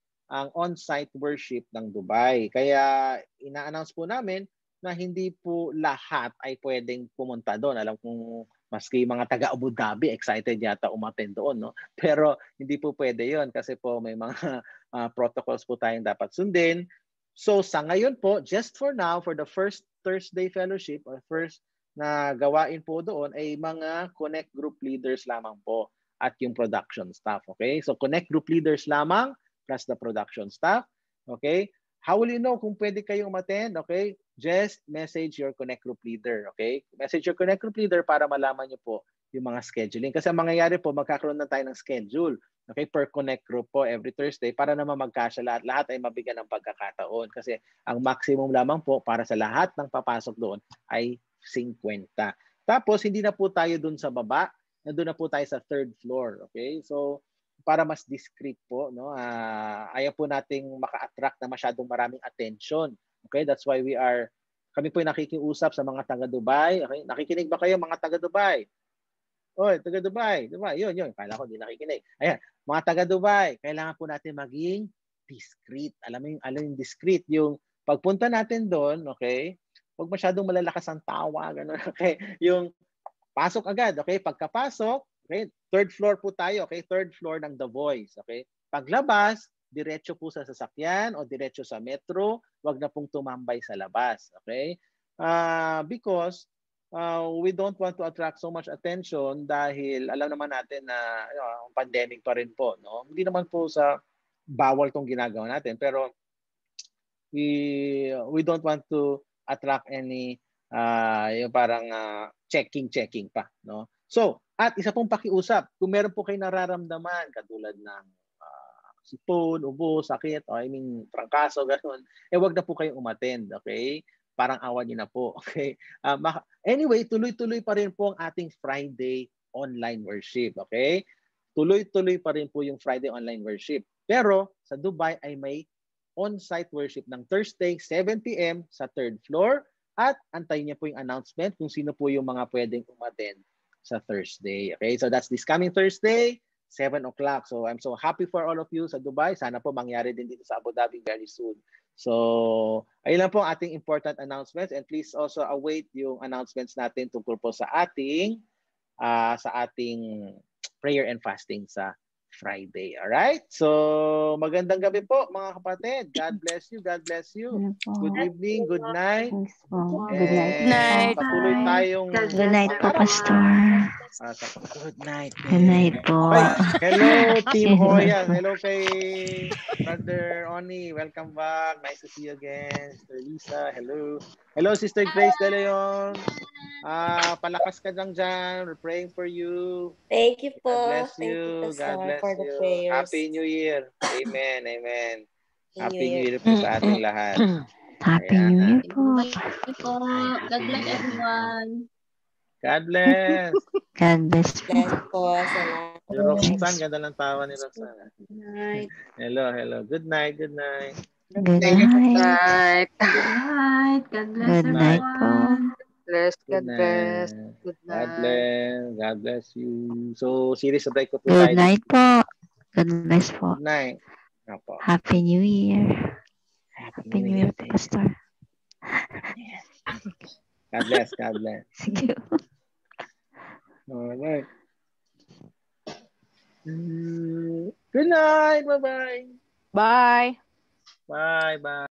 on-site worship ng Dubai. Kaya ina-announce po namin na hindi po lahat ay pwedeng pumunta doon. Alam kong Maski mga taga Abu Dhabi, excited yata umattend doon, no? Pero hindi po pwede yon kasi po may mga protocols po tayong dapat sundin. So sa ngayon po, just for now, for the first Thursday fellowship or first na gawain po doon ay mga Connect group leaders lamang po at yung production staff. Okay? So Connect group leaders lamang plus the production staff. Okay? How will you know kung pwede kayong umattend? Okay? Just message your Connect group leader. Okay? Message your Connect group leader para malaman nyo po yung mga scheduling. Kasi ang mangyayari po, magkakaroon na tayo ng schedule. Okay? Per Connect group po every Thursday para naman magkasya lahat. Lahat ay mabigyan ng pagkakataon. Kasi ang maximum lamang po para sa lahat ng papasok doon ay 50. Tapos, hindi na po tayo dun sa baba. Nandun na po tayo sa third floor. Okay? So, para mas discreet po, no? Ayaw po nating maka-attract na masyadong maraming attention. Okay? That's why kami po nakikiusap sa mga taga-Dubai. Okay? Nakikinig ba kayo mga taga-Dubai? Oy, taga-Dubai. Dubai. Yun. Kala ko hindi nakikinig. Ayan. Mga taga-Dubai, kailangan po natin maging discreet. Alam yung discreet. Yung pagpunta natin doon, okay? Huwag masyadong malalakas ang tawa, gano'n, okay? Yung pasok agad, okay? Pagkapasok, okay? Third floor po tayo, okay? Third floor ng The Voice, okay? Paglabas, diretso po sa sasakyan o diretso sa metro, huwag na pong tumambay sa labas, okay? Because we don't want to attract so much attention dahil alam naman natin na pandemic pa rin po, no? Hindi naman po sa bawal tong ginagawa natin, pero we don't want to attract any yung parang checking pa, no? So, at isa pong pakiusap, kung meron po kayo nararamdaman katulad ng sipon, ubo, sakit, trangkaso, gano'n, wag na po kayong umattend, okay? Parang awan niyo na po, okay? Anyway, tuloy-tuloy pa rin po ang ating Friday online worship, okay? Tuloy-tuloy pa rin po yung Friday online worship. Pero sa Dubai ay may on-site worship ng Thursday, 7 p.m. sa third floor. At antayin niyo po yung announcement kung sino po yung mga pwedeng umattend sa Thursday. Okay, so that's this coming Thursday, 7 o'clock. So I'm so happy for all of you sa Dubai. Sana po mangyari din dito sa Abu Dhabi very soon. So, ayun lang po ang ating important announcements. And please also await yung announcements natin tungkol po sa ating prayer and fasting sa Friday. Alright? So, magandang gabi po mga kapatid. God bless you. God bless you. Good evening. Good night. Thanks po. And Good night. Night. patuloy tayong Good night po, Pastor. Good night. Good night po. Ay, hello, Team Hoya. Hello kay Brother Oni. Welcome back. Nice to see you again. Sister Lisa. Hello. Hello, Sister Grace De Leon. Palakas ka dyan. We're praying for you. Thank you po. God bless Thank you, you. Pastor, God bless for the you. prayers. Happy New Year. Amen. Amen. Happy New New Year. Year po sa ating lahat. Happy New Year po. Bye po. God bless everyone. God bless. God bless po. Bless po sa lahat. Si Roxanne, ganda ng tawa ni Roxanne. Good night. Hello. Good night. Good night. Good night. God bless Good night po. everyone. Bless, Good God bless. night. Good God night. bless. God bless you. So, series of ko po Good tayo. night po. God bless po. Good night. Apo. Happy New Year. Happy Happy New Year po, Pastor. God bless. God bless. Sige po. Alright. Good night. Bye-bye. Bye. Bye.